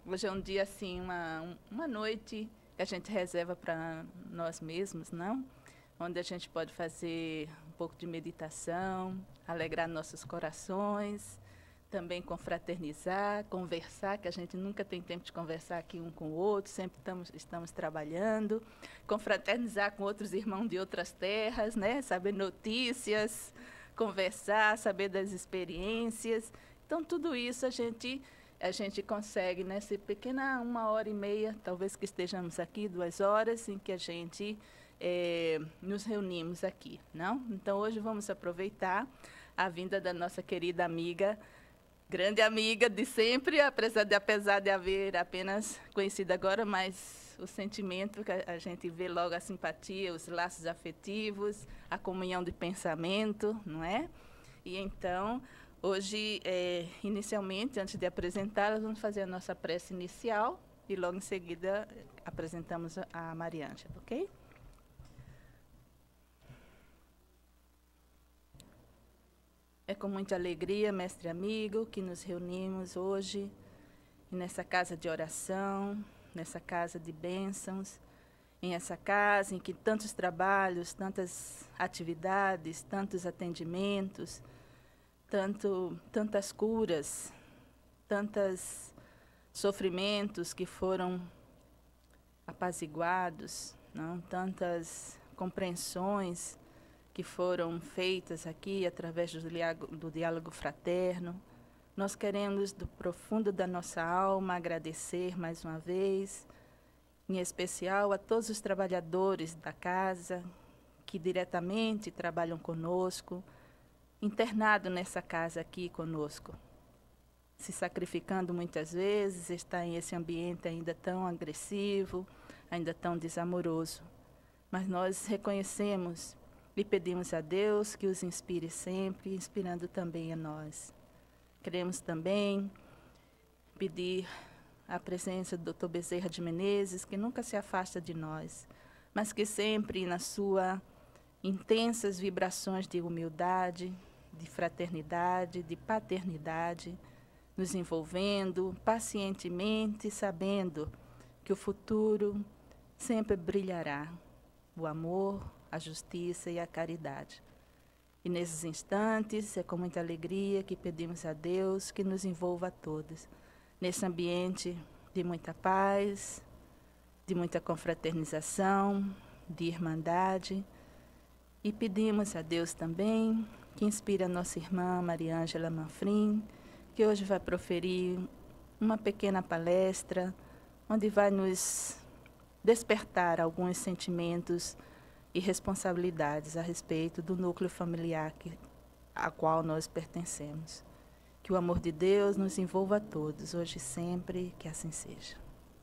Hoje é um dia, assim, uma noite que a gente reserva para nós mesmos, não? Onde a gente pode fazer um pouco de meditação, alegrar nossos corações, também confraternizar, conversar, que a gente nunca tem tempo de conversar aqui um com o outro, sempre estamos trabalhando, confraternizar com outros irmãos de outras terras, né? Saber notícias, conversar, saber das experiências. Então, tudo isso a gente consegue nessa pequena 1h30, talvez que estejamos aqui, 2 horas, em que a gente nos reunimos aqui, não? Então, hoje vamos aproveitar a vinda da nossa querida amiga, grande amiga de sempre, apesar de haver apenas conhecido agora, mas o sentimento que a gente vê logo, a simpatia, os laços afetivos, a comunhão de pensamento, não é? E então, hoje, inicialmente, antes de apresentá-la, vamos fazer a nossa prece inicial e logo em seguida apresentamos a Mariângela, ok? É com muita alegria, mestre amigo, que nos reunimos hoje nessa casa de oração, nessa casa de bênçãos, em essa casa em que tantos trabalhos, tantas atividades, tantos atendimentos, tantas curas, tantos sofrimentos que foram apaziguados, não? Tantas compreensões que foram feitas aqui através do diálogo fraterno. Nós queremos, do profundo da nossa alma, agradecer mais uma vez, em especial a todos os trabalhadores da casa que diretamente trabalham conosco, internado nessa casa aqui conosco, se sacrificando muitas vezes, está em esse ambiente ainda tão agressivo, ainda tão desamoroso. Mas nós reconhecemos e pedimos a Deus que os inspire sempre, inspirando também a nós. Queremos também pedir a presença do Dr. Bezerra de Menezes, que nunca se afasta de nós, mas que sempre, nas suas intensas vibrações de humildade, de fraternidade, de paternidade, nos envolvendo pacientemente, sabendo que o futuro sempre brilhará, o amor, a justiça e a caridade. E nesses instantes, é com muita alegria que pedimos a Deus que nos envolva a todos, nesse ambiente de muita paz, de muita confraternização, de irmandade. E pedimos a Deus também que inspire a nossa irmã Mariângela Manfrim, que hoje vai proferir uma pequena palestra, onde vai nos despertar alguns sentimentos e responsabilidades a respeito do núcleo familiar a qual nós pertencemos. Que o amor de Deus nos envolva a todos, hoje e sempre, que assim seja.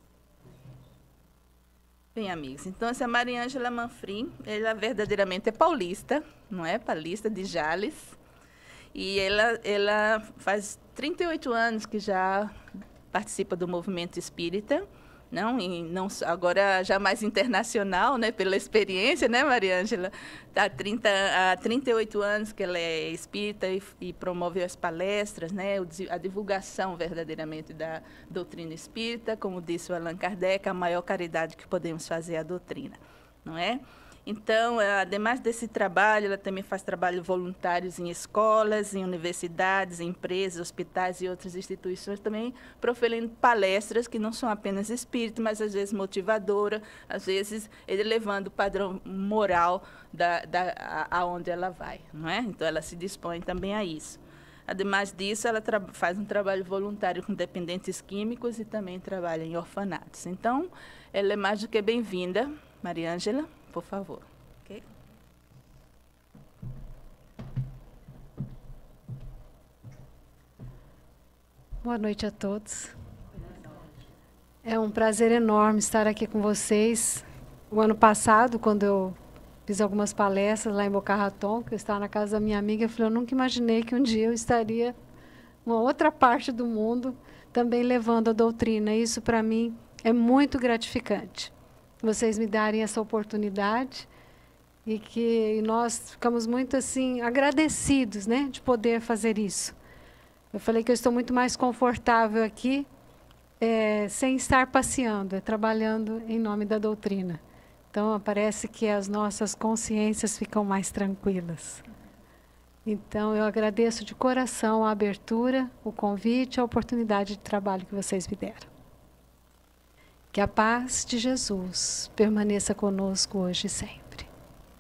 Bem, amigos, então essa Mariângela Manfrim, ela verdadeiramente é paulista, não é? Paulista de Jales. E ela faz 38 anos que já participa do movimento espírita, não, e não agora já mais internacional, né, pela experiência, né, Mariângela? Há 38 anos que ela é espírita e promove as palestras, né, a divulgação verdadeiramente da doutrina espírita, como disse o Allan Kardec, a maior caridade que podemos fazer é a doutrina, não é? Então, ademais desse trabalho, ela também faz trabalho voluntários em escolas, em universidades, em empresas, hospitais e outras instituições, também proferindo palestras que não são apenas espíritas, mas às vezes motivadora, às vezes elevando o padrão moral aonde ela vai, não é? Então, ela se dispõe também a isso. Ademais disso, ela faz um trabalho voluntário com dependentes químicos e também trabalha em orfanatos. Então, ela é mais do que bem-vinda, Mariângela. Por favor. Okay? Boa noite a todos. É um prazer enorme estar aqui com vocês. O ano passado, quando eu fiz algumas palestras lá em Boca Raton, que eu estava na casa da minha amiga, eu falei, eu nunca imaginei que um dia eu estaria em uma outra parte do mundo também levando a doutrina. Isso, para mim, é muito gratificante. Vocês me darem essa oportunidade e que nós ficamos muito assim agradecidos, né, de poder fazer isso. Eu falei que eu estou muito mais confortável aqui sem estar passeando, é trabalhando em nome da doutrina. Então, parece que as nossas consciências ficam mais tranquilas. Então, eu agradeço de coração a abertura, o convite, a oportunidade de trabalho que vocês me deram. Que a paz de Jesus permaneça conosco hoje e sempre.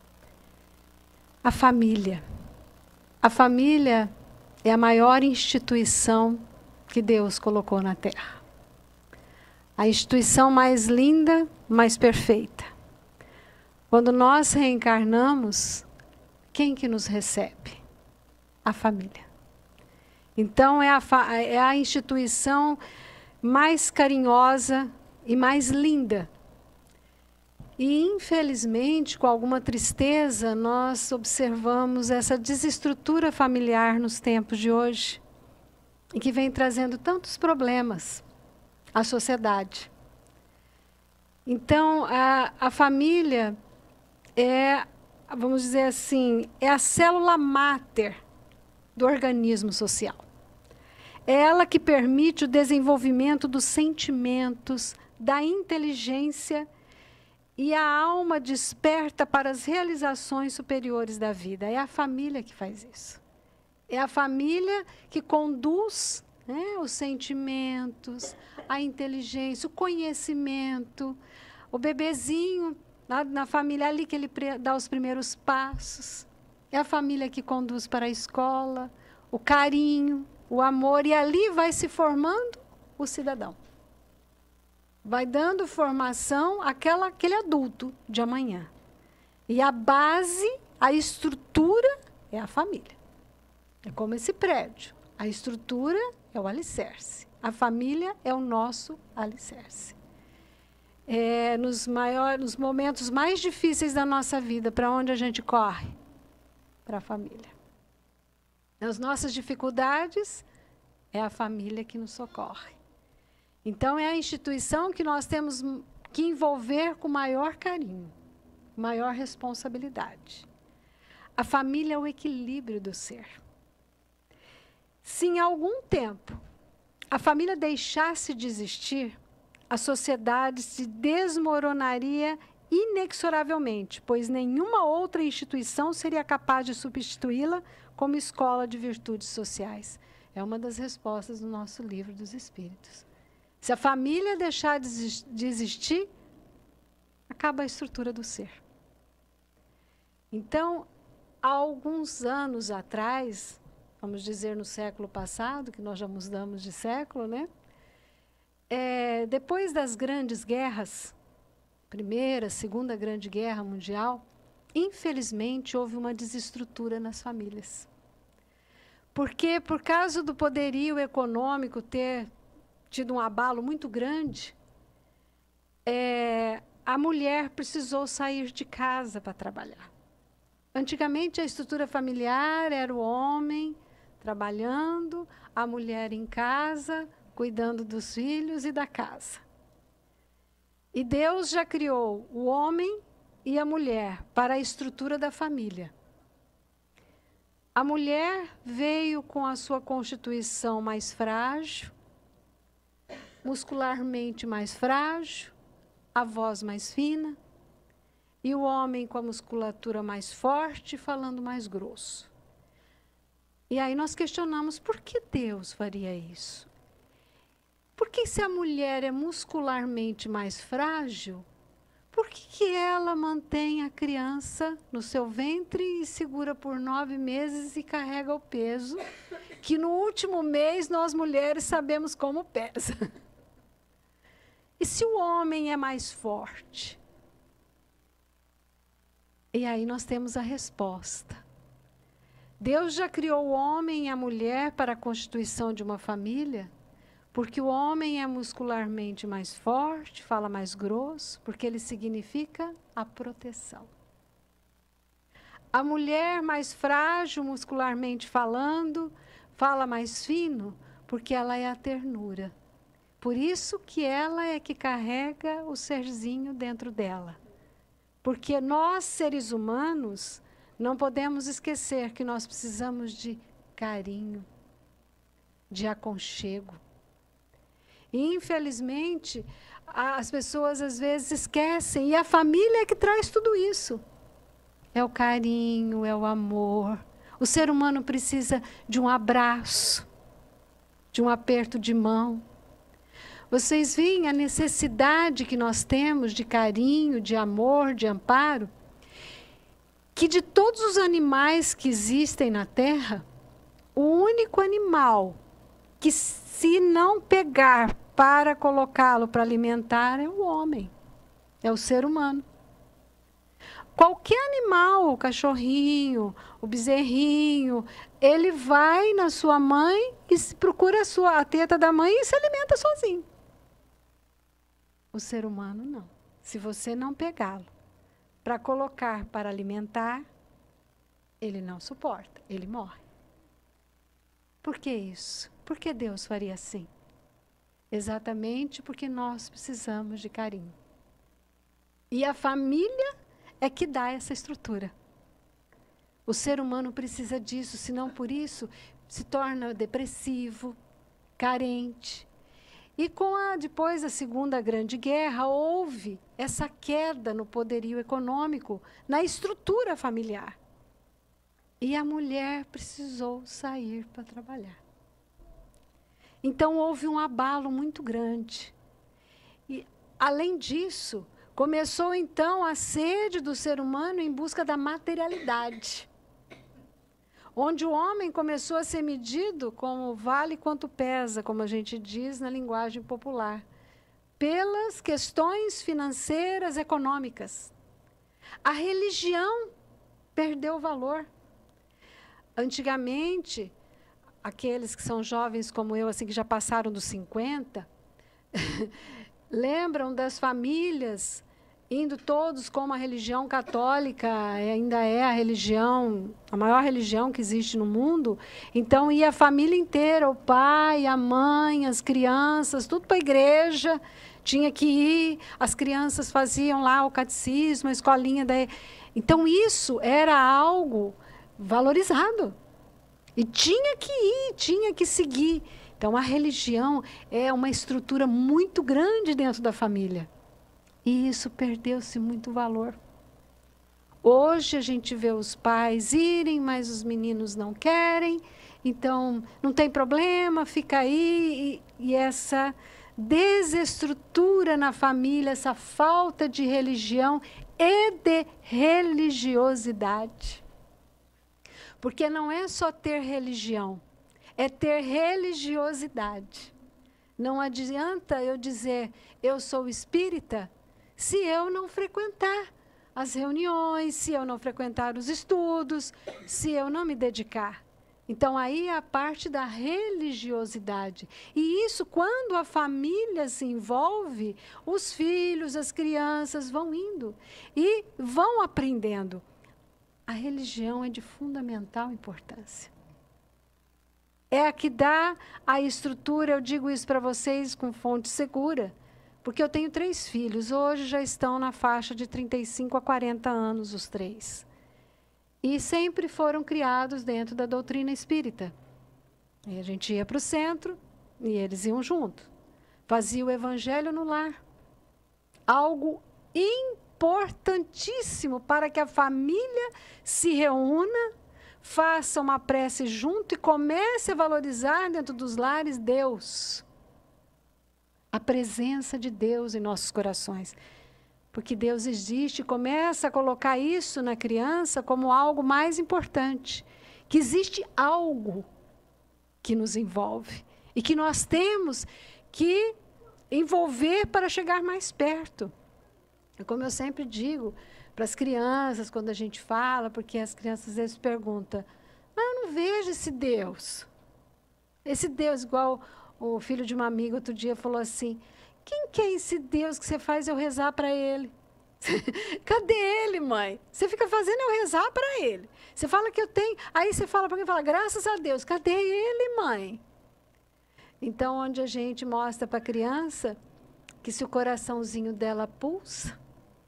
A família. A família é a maior instituição que Deus colocou na Terra. A instituição mais linda, mais perfeita. Quando nós reencarnamos, quem que nos recebe? A família. Então, é a instituição mais carinhosa e mais linda. E, infelizmente, com alguma tristeza, nós observamos essa desestrutura familiar nos tempos de hoje, e que vem trazendo tantos problemas à sociedade. Então, a família é, vamos dizer assim, é a célula máter do organismo social. É ela que permite o desenvolvimento dos sentimentos, da inteligência, e a alma desperta para as realizações superiores da vida. É a família que faz isso. É a família que conduz, né, os sentimentos, a inteligência, o conhecimento. O bebezinho, na família ali que ele dá os primeiros passos. É a família que conduz para a escola, o carinho, o amor. E ali vai se formando o cidadão. Vai dando formação àquele adulto de amanhã. E a base, a estrutura é a família. É como esse prédio. A estrutura é o alicerce. A família é o nosso alicerce. Nos momentos mais difíceis da nossa vida, para onde a gente corre? Para a família. Nas nossas dificuldades, é a família que nos socorre. Então, é a instituição que nós temos que envolver com maior carinho, maior responsabilidade. A família é o equilíbrio do ser. Se em algum tempo a família deixasse de existir, a sociedade se desmoronaria inexoravelmente, pois nenhuma outra instituição seria capaz de substituí-la como escola de virtudes sociais. É uma das respostas do nosso livro dos Espíritos. Se a família deixar de existir, acaba a estrutura do ser. Então, há alguns anos atrás, vamos dizer no século passado, que nós já mudamos de século, né? Depois das grandes guerras, Primeira, Segunda Grande Guerra Mundial, infelizmente houve uma desestrutura nas famílias. Porque, por causa do poderio econômico ter tido um abalo muito grande, a mulher precisou sair de casa para trabalhar. Antigamente, a estrutura familiar era o homem trabalhando, a mulher em casa, cuidando dos filhos e da casa. E Deus já criou o homem e a mulher para a estrutura da família. A mulher veio com a sua constituição mais frágil, muscularmente mais frágil, a voz mais fina, e o homem com a musculatura mais forte, falando mais grosso. E aí nós questionamos por que Deus faria isso? Porque se a mulher é muscularmente mais frágil, por que ela mantém a criança no seu ventre e segura por 9 meses e carrega o peso, que no último mês nós mulheres sabemos como pesa? E se o homem é mais forte? E aí nós temos a resposta. Deus já criou o homem e a mulher para a constituição de uma família, porque o homem é muscularmente mais forte, fala mais grosso, porque ele significa a proteção. A mulher mais frágil, muscularmente falando, fala mais fino, porque ela é a ternura. Por isso que ela é que carrega o serzinho dentro dela. Porque nós, seres humanos, não podemos esquecer que nós precisamos de carinho, de aconchego. E, infelizmente, as pessoas às vezes esquecem. E a família é que traz tudo isso. É o carinho, é o amor. O ser humano precisa de um abraço, de um aperto de mão. Vocês veem a necessidade que nós temos de carinho, de amor, de amparo? Que de todos os animais que existem na Terra, o único animal que, se não pegar para colocá-lo para alimentar, é o homem, é o ser humano. Qualquer animal, o cachorrinho, o bezerrinho, ele vai na sua mãe e procura a teta da mãe e se alimenta sozinho. O ser humano não. Se você não pegá-lo para colocar para alimentar, ele não suporta, ele morre. Por que isso? Por que Deus faria assim? Exatamente porque nós precisamos de carinho. E a família é que dá essa estrutura. O ser humano precisa disso, senão por isso se torna depressivo, carente. E depois da Segunda Grande Guerra, houve essa queda no poderio econômico, na estrutura familiar. E a mulher precisou sair para trabalhar. Então, houve um abalo muito grande. E, além disso, começou, então, a sede do ser humano em busca da materialidade. Onde o homem começou a ser medido como vale quanto pesa, como a gente diz na linguagem popular, pelas questões financeiras, econômicas. A religião perdeu valor. Antigamente, aqueles que são jovens como eu, assim, que já passaram dos 50, lembram das famílias indo todos como a religião católica, ainda é a maior religião que existe no mundo. Então, ia a família inteira, o pai, a mãe, as crianças, tudo para a igreja, tinha que ir, as crianças faziam lá o catecismo, a escolinha. Então, isso era algo valorizado. E tinha que ir, tinha que seguir. Então, a religião é uma estrutura muito grande dentro da família. E isso perdeu-se muito valor. Hoje a gente vê os pais irem, mas os meninos não querem. Então, não tem problema, fica aí. E essa desestrutura na família, essa falta de religião e de religiosidade. Porque não é só ter religião, é ter religiosidade. Não adianta eu dizer, eu sou espírita, se eu não frequentar as reuniões, se eu não frequentar os estudos, se eu não me dedicar. Então, aí é a parte da religiosidade. E isso, quando a família se envolve, os filhos, as crianças vão indo e vão aprendendo. A religião é de fundamental importância. É a que dá a estrutura, eu digo isso para vocês com fonte segura, porque eu tenho 3 filhos, hoje já estão na faixa de 35 a 40 anos os 3. E sempre foram criados dentro da doutrina espírita. E a gente ia para o centro e eles iam junto. Fazia o evangelho no lar. Algo importantíssimo para que a família se reúna, faça uma prece junto e comece a valorizar dentro dos lares Deus. A presença de Deus em nossos corações. Porque Deus existe e começa a colocar isso na criança como algo mais importante. Que existe algo que nos envolve e que nós temos que envolver para chegar mais perto. Como eu sempre digo para as crianças, quando a gente fala, porque as crianças às vezes perguntam, mas eu não vejo esse Deus. Esse Deus, igual o filho de uma amiga outro dia falou assim, quem que é esse Deus que você faz eu rezar para ele? Cadê ele, mãe? Você fica fazendo eu rezar para ele. Você fala que eu tenho, aí você fala para quem fala, graças a Deus, cadê ele, mãe? Então, onde a gente mostra para a criança que se o coraçãozinho dela pulsa,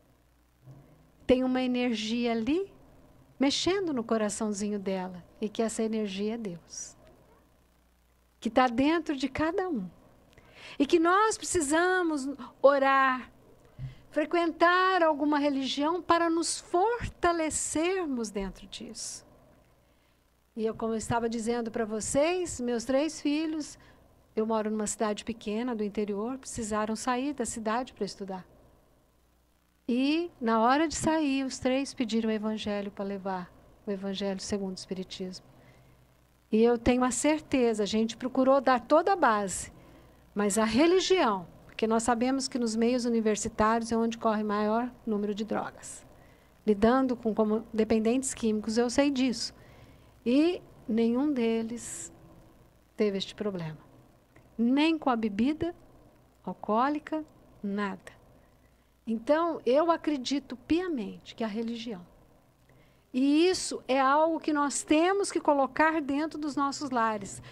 tem uma energia ali, mexendo no coraçãozinho dela, e que essa energia é Deus. Que está dentro de cada um. E que nós precisamos orar, frequentar alguma religião para nos fortalecermos dentro disso. E eu, como eu estava dizendo para vocês, meus 3 filhos, eu moro numa cidade pequena do interior, precisaram sair da cidade para estudar. E, na hora de sair, os 3 pediram o evangelho para levar, o evangelho segundo o Espiritismo. E eu tenho a certeza, a gente procurou dar toda a base, mas a religião, porque nós sabemos que nos meios universitários é onde corre maior número de drogas. Lidando com como dependentes químicos, eu sei disso. E nenhum deles teve este problema. Nem com a bebida alcoólica, nada. Então, eu acredito piamente que a religião, e isso é algo que nós temos que colocar dentro dos nossos lares,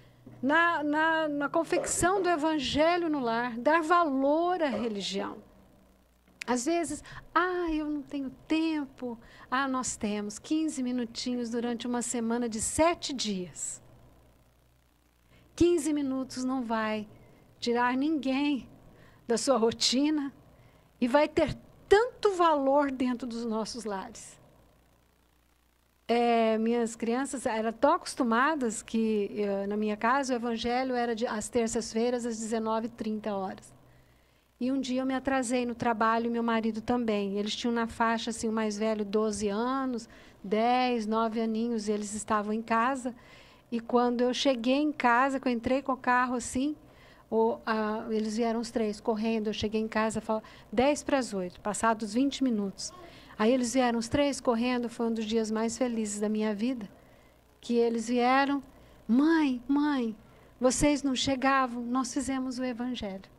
na confecção do evangelho no lar, dar valor à religião. Às vezes, eu não tenho tempo. Nós temos 15 minutinhos durante uma semana de 7 dias. 15 minutos não vai tirar ninguém da sua rotina e vai ter tanto valor dentro dos nossos lares. Minhas crianças eram tão acostumadas que, na minha casa, o evangelho era às terças-feiras, às 19h30. E um dia eu me atrasei no trabalho e meu marido também. Eles tinham na faixa, assim, o mais velho, 12 anos, 10, 9 aninhos, e eles estavam em casa. E quando eu cheguei em casa, que eu entrei com o carro assim, eles vieram os 3 correndo, eu cheguei em casa, 7:50, passados 20 minutos. Aí eles vieram os 3 correndo, foi um dos dias mais felizes da minha vida, que eles vieram, mãe, vocês não chegavam, nós fizemos o evangelho.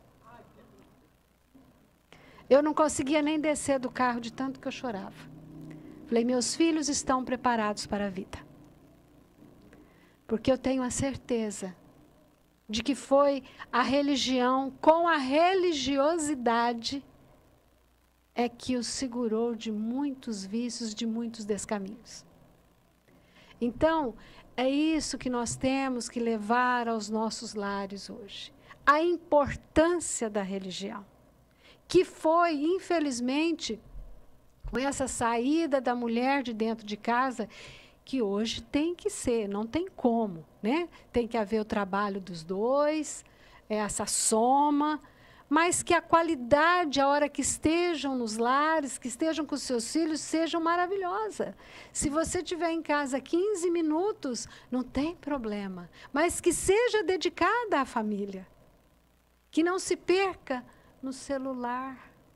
Eu não conseguia nem descer do carro de tanto que eu chorava. Falei, meus filhos estão preparados para a vida. Porque eu tenho a certeza de que foi a religião com a religiosidade é que os segurou de muitos vícios, de muitos descaminhos. Então, é isso que nós temos que levar aos nossos lares hoje. A importância da religião, que foi, infelizmente, com essa saída da mulher de dentro de casa, que hoje tem que ser, não tem como, né? Tem que haver o trabalho dos 2, essa soma, mas que a qualidade, a hora que estejam nos lares, que estejam com os seus filhos, seja maravilhosa. Se você estiver em casa 15 minutos, não tem problema, mas que seja dedicada à família, que não se perca no celular.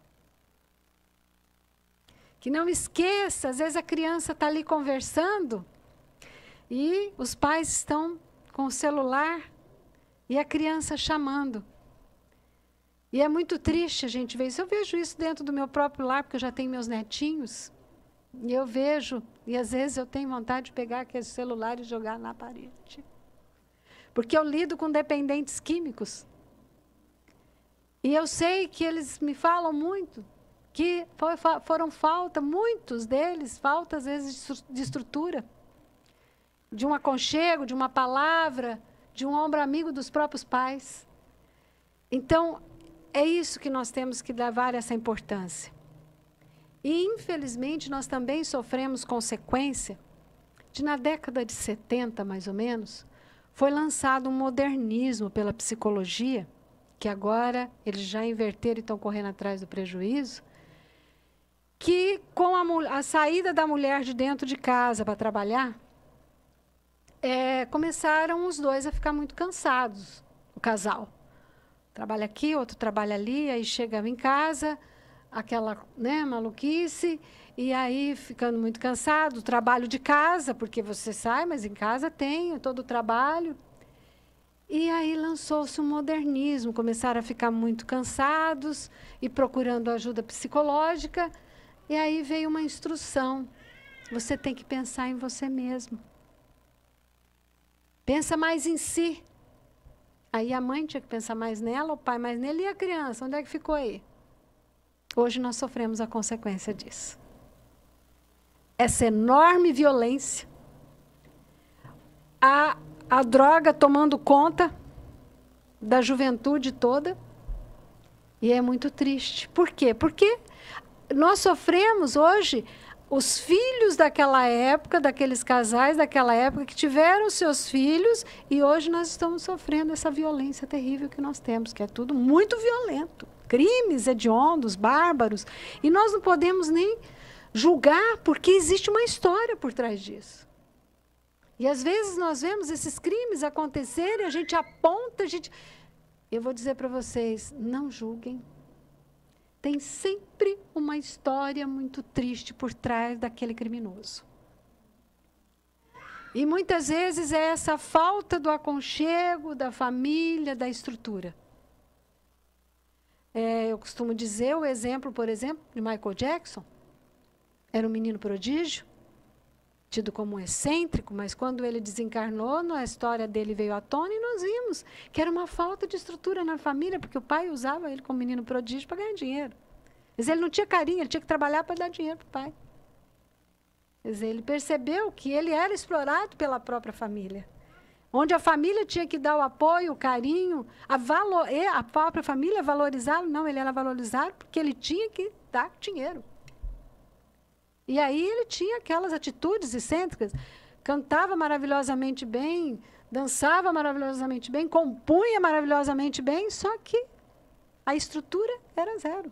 Que não esqueça, às vezes a criança está ali conversando e os pais estão com o celular e a criança chamando. E é muito triste a gente ver isso. Eu vejo isso dentro do meu próprio lar, porque eu já tenho meus netinhos. E eu vejo, e às vezes eu tenho vontade de pegar aquele celular e jogar na parede. Porque eu lido com dependentes químicos. E eu sei que eles me falam muito, que foram muitos deles, falta às vezes de estrutura, de um aconchego, de uma palavra, de um ombro amigo dos próprios pais. Então, é isso que nós temos que levar essa importância. E, infelizmente, nós também sofremos consequência de, na década de 70, mais ou menos, foi lançado um modernismo pela psicologia, que agora eles já inverteram e estão correndo atrás do prejuízo, que com a saída da mulher de dentro de casa para trabalhar, começaram os 2 a ficar muito cansados, o casal. Trabalha aqui, outro trabalha ali, aí chegava em casa, aquela maluquice, e aí ficando muito cansado, trabalho de casa, porque você sai, mas em casa tem todo o trabalho. E aí lançou-se um modernismo, começaram a ficar muito cansados e procurando ajuda psicológica, e aí veio uma instrução, você tem que pensar em você mesmo. Pensa mais em si. Aí a mãe tinha que pensar mais nela, o pai mais nele, e a criança, onde é que ficou aí? Hoje nós sofremos a consequência disso. Essa enorme violência, a droga tomando conta, da juventude toda. E é muito triste. Por quê? Porque nós sofremos hoje os filhos daquela época, daqueles casais daquela época que tiveram seus filhos, e hoje nós estamos sofrendo essa violência terrível que nós temos, que é tudo muito violento. Crimes hediondos, bárbaros. E nós não podemos nem julgar, porque existe uma história por trás disso. E às vezes nós vemos esses crimes acontecerem, a gente aponta, Eu vou dizer para vocês, não julguem. Tem sempre uma história muito triste por trás daquele criminoso. E muitas vezes é essa falta do aconchego, da família, da estrutura. Eu costumo dizer o exemplo, por exemplo, de Michael Jackson. Era um menino prodígio, tido como um excêntrico, mas quando ele desencarnou, a história dele veio à tona e nós vimos que era uma falta de estrutura na família, porque o pai usava ele como menino prodígio para ganhar dinheiro. Mas ele não tinha carinho, ele tinha que trabalhar para dar dinheiro para o pai. Quer dizer, ele percebeu que ele era explorado pela própria família. Onde a família tinha que dar o apoio, o carinho, a própria família valorizá-lo. Não, ele era valorizado porque ele tinha que dar dinheiro. E aí ele tinha aquelas atitudes excêntricas, cantava maravilhosamente bem, dançava maravilhosamente bem, compunha maravilhosamente bem, só que a estrutura era zero.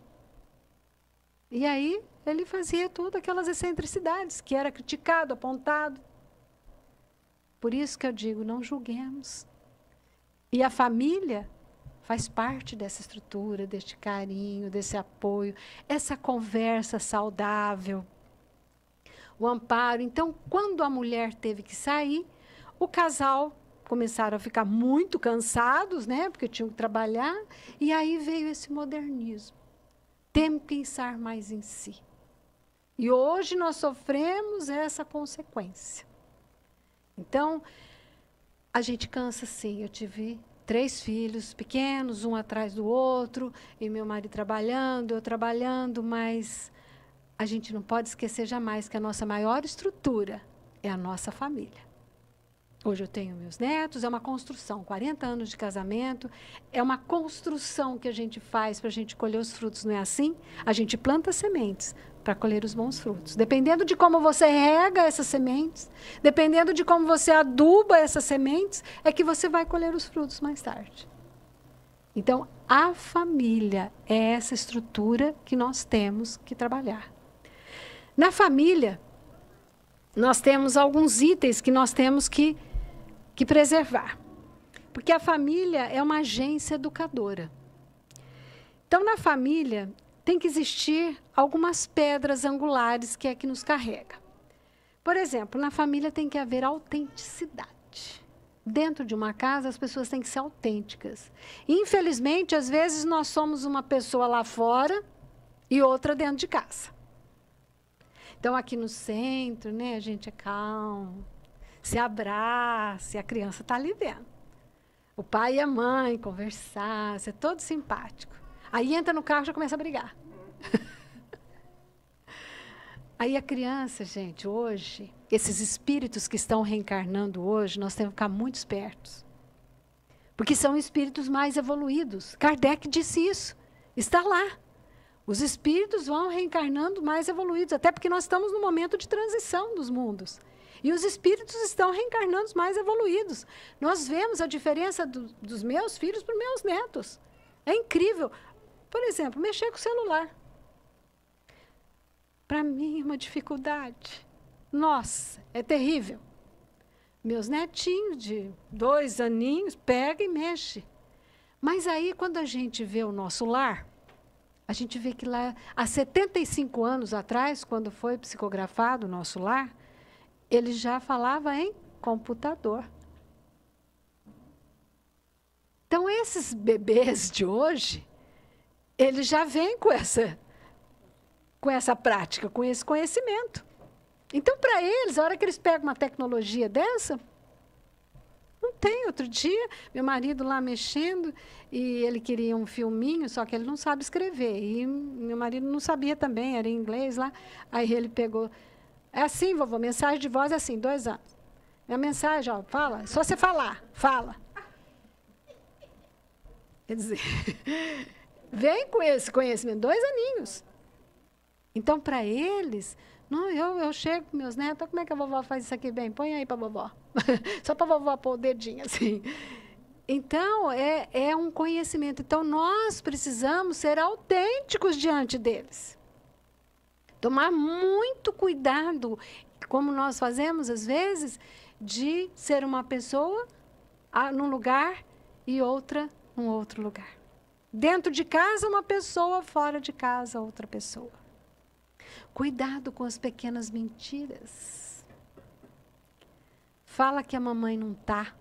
E aí ele fazia todas aquelas excentricidades, que era criticado, apontado. Por isso que eu digo, não julguemos. E a família faz parte dessa estrutura, deste carinho, desse apoio, essa conversa saudável, o amparo. Então, quando a mulher teve que sair, o casal começaram a ficar muito cansados, né, porque tinham que trabalhar, e aí veio esse modernismo. Tem que pensar mais em si. E hoje nós sofremos essa consequência. Então, a gente cansa sim. Eu tive 3 filhos pequenos, um atrás do outro, e meu marido trabalhando, eu trabalhando, mas a gente não pode esquecer jamais que a nossa maior estrutura é a nossa família. Hoje eu tenho meus netos, é uma construção, 40 anos de casamento, é uma construção que a gente faz para a gente colher os frutos, não é assim? A gente planta sementes para colher os bons frutos. Dependendo de como você rega essas sementes, dependendo de como você aduba essas sementes, é que você vai colher os frutos mais tarde. Então, a família é essa estrutura que nós temos que trabalhar. Na família, nós temos alguns itens que nós temos que preservar. Porque a família é uma agência educadora. Então, na família, tem que existir algumas pedras angulares que é que nos carrega. Por exemplo, na família tem que haver autenticidade. Dentro de uma casa, as pessoas têm que ser autênticas. Infelizmente, às vezes, nós somos uma pessoa lá fora e outra dentro de casa. Então, aqui no centro, né, a gente é calmo, se abraça, e a criança está ali vendo. O pai e a mãe conversar, ser todo simpático. Aí entra no carro e já começa a brigar. Aí a criança, gente, hoje, esses espíritos que estão reencarnando hoje, nós temos que ficar muito espertos. Porque são espíritos mais evoluídos. Kardec disse isso. Está lá. Os espíritos vão reencarnando mais evoluídos, até porque nós estamos no momento de transição dos mundos. E os espíritos estão reencarnando mais evoluídos. Nós vemos a diferença dos meus filhos para os meus netos. É incrível. Por exemplo, mexer com o celular. Para mim é uma dificuldade. Nossa, é terrível. Meus netinhos de 2 aninhos pegam e mexem. Mas aí, quando a gente vê o nosso lar, a gente vê que lá, há 75 anos atrás, quando foi psicografado o nosso lar, ele já falava em computador. Então, esses bebês de hoje, eles já vêm com essa prática, com esse conhecimento. Então, para eles, a hora que eles pegam uma tecnologia dessa, não tem. Outro dia, meu marido lá mexendo, e ele queria um filminho, só que ele não sabe escrever. E meu marido não sabia também, era em inglês lá. Aí ele pegou... É assim, vovô, mensagem de voz é assim, 2 anos. Minha mensagem, ó, fala, só você falar, fala. Quer dizer, vem com esse conhecimento, 2 aninhos. Então, para eles, não, eu chego com meus netos, como é que a vovó faz isso aqui bem? Põe aí para a vovó. Só para a vovó pôr o dedinho assim. Então, é um conhecimento. Então, nós precisamos ser autênticos diante deles. Tomar muito cuidado, como nós fazemos, às vezes, de ser uma pessoa num lugar e outra num outro lugar. Dentro de casa, uma pessoa, fora de casa, outra pessoa. Cuidado com as pequenas mentiras. Fala que a mamãe não está.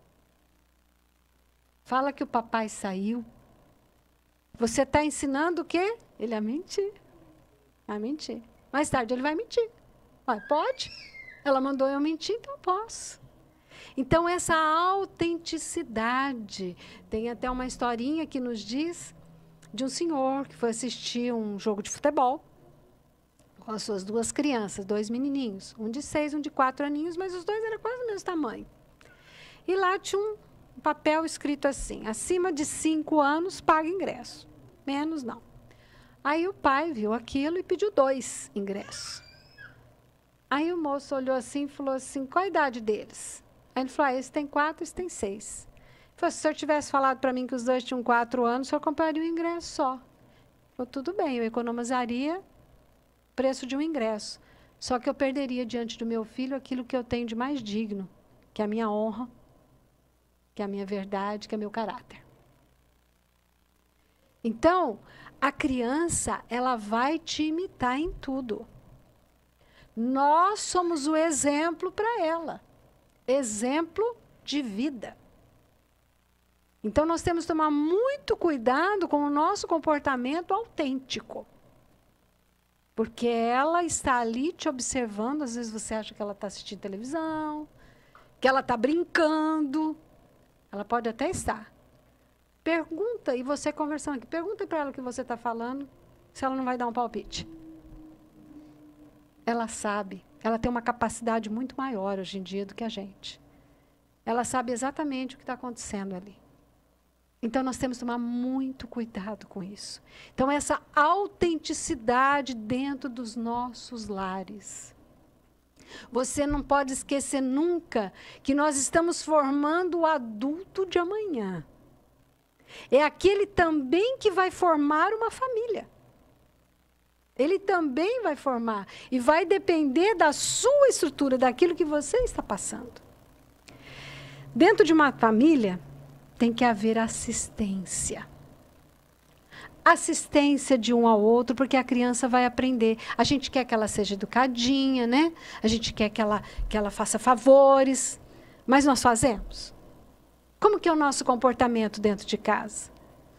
Fala que o papai saiu. Você está ensinando o quê? Ele a mentir. A mentir. Mais tarde ele vai mentir. Pode? Ela mandou eu mentir, então eu posso. Então, essa autenticidade. Tem até uma historinha que nos diz de um senhor que foi assistir um jogo de futebol com as suas 2 crianças, 2 menininhos. Um de 6, um de 4 aninhos, mas os 2 eram quase do mesmo tamanho. E lá tinha um papel escrito assim: acima de 5 anos, paga ingresso. Menos, não. Aí o pai viu aquilo e pediu 2 ingressos. Aí o moço olhou assim e falou assim: qual a idade deles? Aí ele falou: esse tem 4, esse tem 6. Ele falou: se o senhor tivesse falado para mim que os 2 tinham 4 anos, o senhor compraria um ingresso só. Ele falou: tudo bem, eu economizaria o preço de um ingresso. Só que eu perderia diante do meu filho aquilo que eu tenho de mais digno, que é a minha honra, que é a minha verdade, que é meu caráter. Então, a criança, ela vai te imitar em tudo. Nós somos o exemplo para ela. Exemplo de vida. Então, nós temos que tomar muito cuidado com o nosso comportamento autêntico. Porque ela está ali te observando. Às vezes você acha que ela está assistindo televisão, que ela está brincando. Ela pode até estar. Pergunta, e você conversando aqui, pergunta para ela o que você está falando, se ela não vai dar um palpite. Ela sabe. Ela tem uma capacidade muito maior hoje em dia do que a gente. Ela sabe exatamente o que está acontecendo ali. Então, nós temos que tomar muito cuidado com isso. Então, essa autenticidade dentro dos nossos lares. Você não pode esquecer nunca que nós estamos formando o adulto de amanhã. É aquele também que vai formar uma família. Ele também vai formar. E vai depender da sua estrutura, daquilo que você está passando. Dentro de uma família, tem que haver assistência. Assistência de um ao outro, porque a criança vai aprender. A gente quer que ela seja educadinha, né? A gente quer que ela faça favores. Mas nós fazemos. Como que é o nosso comportamento dentro de casa?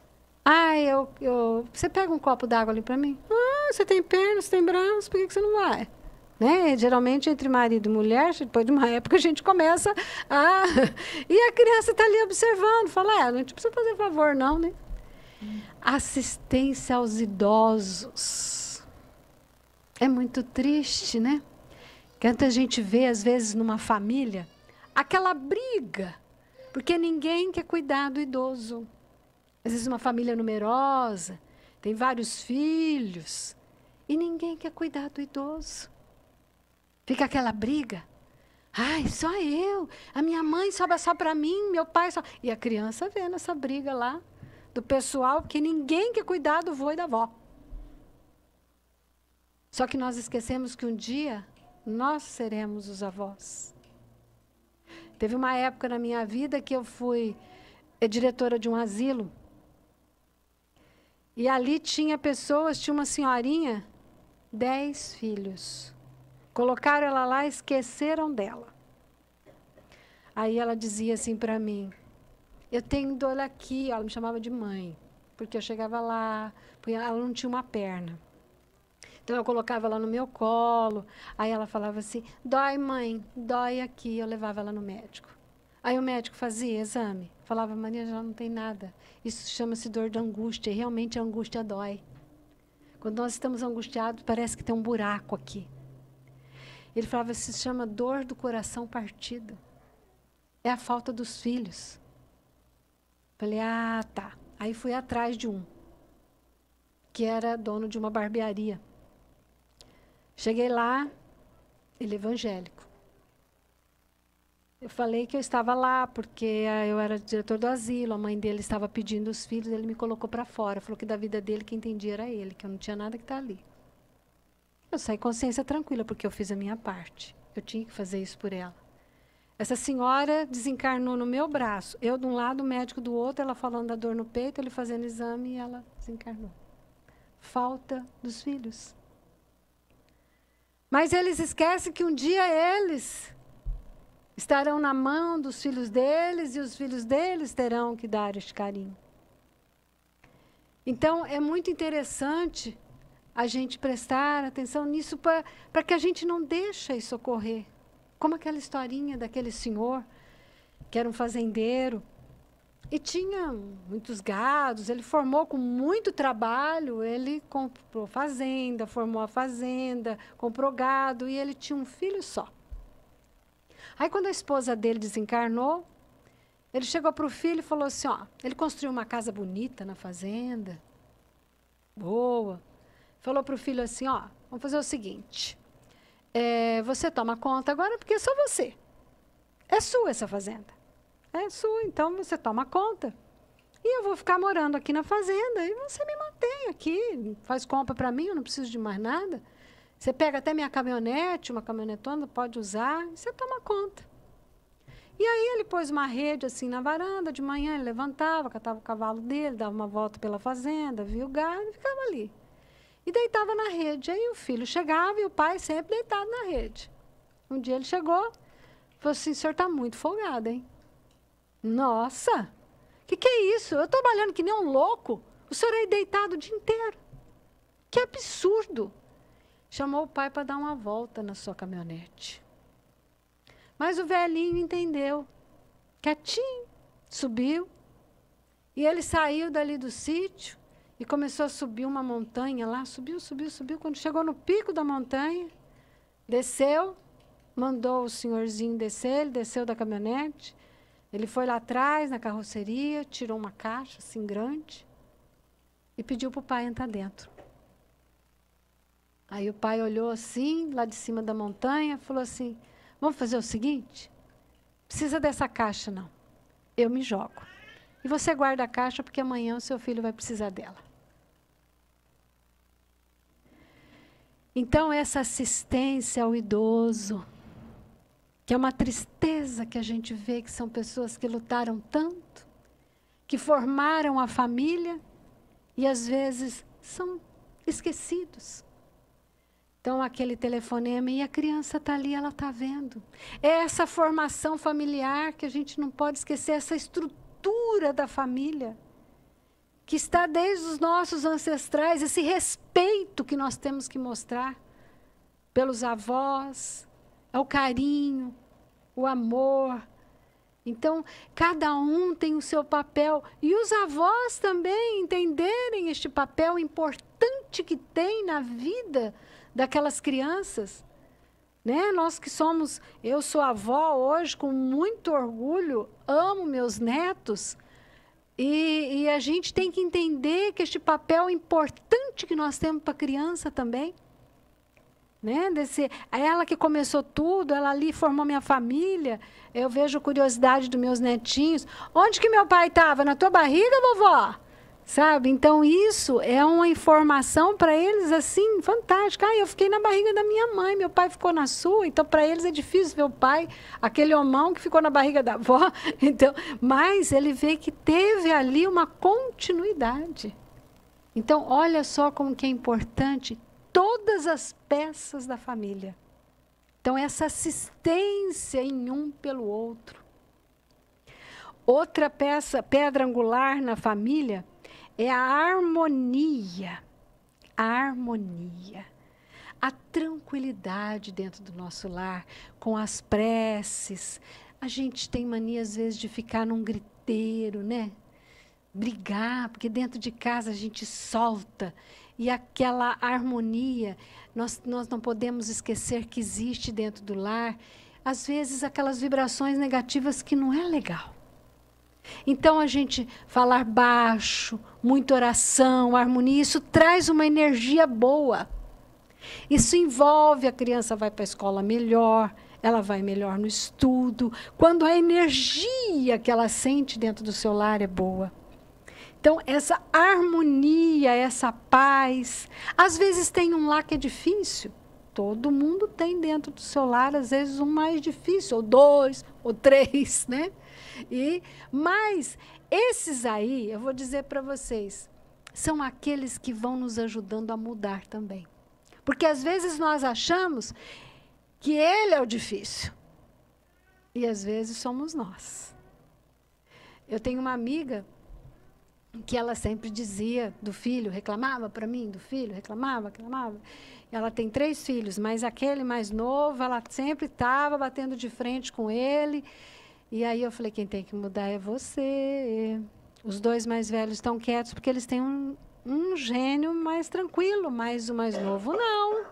Você pega um copo d'água ali para mim? Você tem pernas, você tem braços, por que você não vai? Né? Geralmente, entre marido e mulher, depois de uma época, a gente começa a... E a criança está ali observando, fala, não precisa fazer favor, não, né? Assistência aos idosos. É muito triste, né? Que a gente vê, às vezes, numa família, aquela briga, porque ninguém quer cuidar do idoso. Às vezes, uma família numerosa, tem vários filhos, e ninguém quer cuidar do idoso. Fica aquela briga. Só eu. A minha mãe sobra só para mim, meu pai só... E a criança vendo essa briga lá do pessoal, porque ninguém quer cuidar do vô e da avó. Só que nós esquecemos que um dia nós seremos os avós. Teve uma época na minha vida que eu fui diretora de um asilo. E ali tinha uma senhorinha, 10 filhos. Colocaram ela lá e esqueceram dela. Aí ela dizia assim para mim, eu tenho dor aqui, ela me chamava de mãe, porque eu chegava lá, ela não tinha uma perna. Então eu colocava ela no meu colo, aí ela falava assim, dói mãe, dói aqui, eu levava ela no médico. Aí o médico fazia exame, falava, Maria, já não tem nada. Isso chama-se dor de angústia, e realmente a angústia dói. Quando nós estamos angustiados, parece que tem um buraco aqui. Ele falava, se chama dor do coração partido. É a falta dos filhos. Falei, tá. Aí fui atrás de um, que era dono de uma barbearia. Cheguei lá, ele é evangélico. Eu falei que eu estava lá porque eu era diretor do asilo, a mãe dele estava pedindo os filhos, ele me colocou para fora, falou que da vida dele quem entendia era ele, que eu não tinha nada que estar ali. Eu saí consciência tranquila, porque eu fiz a minha parte. Eu tinha que fazer isso por ela. Essa senhora desencarnou no meu braço, eu de um lado, o médico do outro, ela falando da dor no peito, ele fazendo exame e ela desencarnou. Falta dos filhos. Mas eles esquecem que um dia eles estarão na mão dos filhos deles e os filhos deles terão que dar este carinho. Então, é muito interessante a gente prestar atenção nisso para que a gente não deixe isso ocorrer. Como aquela historinha daquele senhor que era um fazendeiro e tinha muitos gados, ele formou com muito trabalho, ele comprou fazenda, formou a fazenda, comprou gado e ele tinha um filho só. Aí, quando a esposa dele desencarnou, ele chegou para o filho e falou assim, ó, ele construiu uma casa bonita na fazenda, boa. Falou para o filho assim, ó, vamos fazer o seguinte, você toma conta agora porque é só você. É sua essa fazenda. É sua, então você toma conta. E eu vou ficar morando aqui na fazenda e você me mantém aqui, faz compra para mim, eu não preciso de mais nada. Você pega até minha caminhonete, uma caminhonetona, pode usar, e você toma conta. E aí ele pôs uma rede assim na varanda, de manhã ele levantava, catava o cavalo dele, dava uma volta pela fazenda, via o gado e ficava ali. E deitava na rede. Aí o filho chegava e o pai sempre deitado na rede. Um dia ele chegou, falou assim, o senhor está muito folgado, hein? Nossa, que é isso? Eu estou trabalhando que nem um louco, o senhor aí deitado o dia inteiro. Que absurdo. Chamou o pai para dar uma volta na sua caminhonete. Mas o velhinho entendeu. Quietinho, subiu. E ele saiu dali do sítio e começou a subir uma montanha lá. Subiu. Quando chegou no pico da montanha, desceu, mandou o senhorzinho descer, ele desceu da caminhonete. Ele foi lá atrás, na carroceria, tirou uma caixa assim grande e pediu para o pai entrar dentro. Aí o pai olhou assim, lá de cima da montanha, falou assim, vamos fazer o seguinte? Precisa dessa caixa, não. Eu me jogo. E você guarda a caixa, porque amanhã o seu filho vai precisar dela. Então, essa assistência ao idoso, que é uma tristeza que a gente vê que são pessoas que lutaram tanto, que formaram a família e, às vezes, são esquecidos. Então, aquele telefonema, e a criança está ali, ela está vendo. É essa formação familiar que a gente não pode esquecer, essa estrutura da família, que está desde os nossos ancestrais, esse respeito que nós temos que mostrar pelos avós, o carinho, o amor. Então, cada um tem o seu papel. E os avós também entenderem este papel importante que tem na vida daquelas crianças. Né? Nós que somos, eu sou avó hoje com muito orgulho, amo meus netos, e a gente tem que entender que este papel importante que nós temos para a criança também. Né? Ela que começou tudo, ela ali formou minha família, eu vejo curiosidade dos meus netinhos. Onde que meu pai estava? Na tua barriga, vovó? Sabe? Então, isso é uma informação para eles, assim, fantástica. Eu fiquei na barriga da minha mãe, meu pai ficou na sua, então, para eles é difícil ver o pai, aquele homão que ficou na barriga da avó. Então, mas ele vê que teve ali uma continuidade. Então, olha só como que é importante todas as peças da família. Então, essa assistência em um pelo outro. Outra peça, pedra angular na família, é a harmonia. A harmonia. A tranquilidade dentro do nosso lar, com as preces. A gente tem mania, às vezes, de ficar num griteiro, né? Brigar, porque dentro de casa a gente solta. E aquela harmonia, nós não podemos esquecer que existe dentro do lar, às vezes, aquelas vibrações negativas que não é legal. Então, a gente falar baixo, muita oração, harmonia, isso traz uma energia boa. Isso envolve, a criança vai para a escola melhor, ela vai melhor no estudo, quando a energia que ela sente dentro do seu lar é boa. Então, essa harmonia, essa paz. Às vezes tem um lar que é difícil. Todo mundo tem dentro do seu lar, às vezes, um mais difícil, ou 2, ou 3, né? Mas esses aí, eu vou dizer para vocês, são aqueles que vão nos ajudando a mudar também. Porque às vezes nós achamos que ele é o difícil. E às vezes somos nós. Eu tenho uma amiga que ela sempre dizia do filho, reclamava para mim do filho, reclamava. Ela tem 3 filhos, mas aquele mais novo, ela sempre estava batendo de frente com ele. E aí eu falei, quem tem que mudar é você. Os 2 mais velhos estão quietos porque eles têm um gênio mais tranquilo, mas o mais novo não.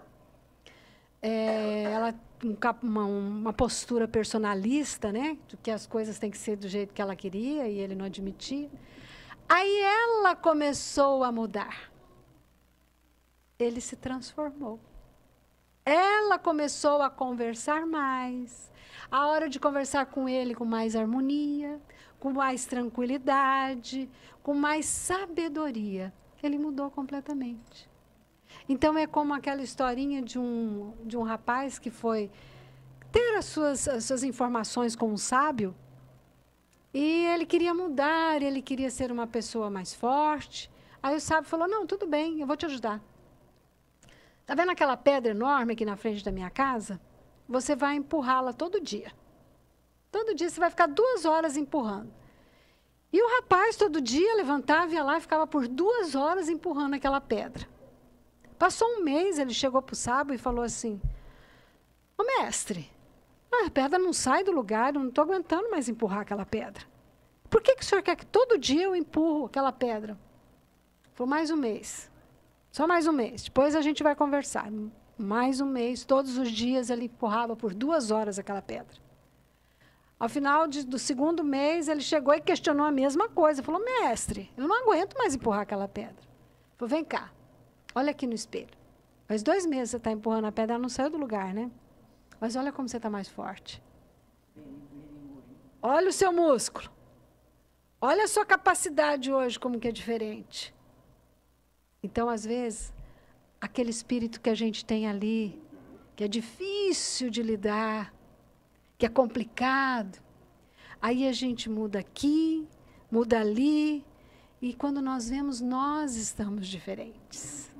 Ela uma postura personalista, né? De que as coisas têm que ser do jeito que ela queria e ele não admitia. Aí ela começou a mudar. Ele se transformou. Ela começou a conversar mais. A hora de conversar com ele com mais harmonia, com mais tranquilidade, com mais sabedoria. Ele mudou completamente. Então, é como aquela historinha de um rapaz que foi ter as suas informações com um sábio. E ele queria mudar, ele queria ser uma pessoa mais forte. Aí o sábio falou, não, tudo bem, eu vou te ajudar. Está vendo aquela pedra enorme aqui na frente da minha casa? Você vai empurrá-la todo dia. Todo dia você vai ficar 2 horas empurrando. E o rapaz, todo dia, levantava, ia lá e ficava por 2 horas empurrando aquela pedra. Passou um mês, ele chegou para o sábio e falou assim, ô mestre, a pedra não sai do lugar, eu não estou aguentando mais empurrar aquela pedra. Por que o senhor quer que todo dia eu empurro aquela pedra? Falou, mais um mês. Só mais um mês. Depois a gente vai conversar. Mais um mês, todos os dias ele empurrava por 2 horas aquela pedra. Ao final do 2º mês, ele chegou e questionou a mesma coisa. Falou, mestre, eu não aguento mais empurrar aquela pedra. Falou, vem cá, olha aqui no espelho. Faz 2 meses você está empurrando a pedra, ela não saiu do lugar, né? Mas olha como você está mais forte. Olha o seu músculo. Olha a sua capacidade hoje, como que é diferente. Então, às vezes, aquele espírito que a gente tem ali, que é difícil de lidar, que é complicado, aí a gente muda aqui, muda ali, e quando nós vemos, nós estamos diferentes.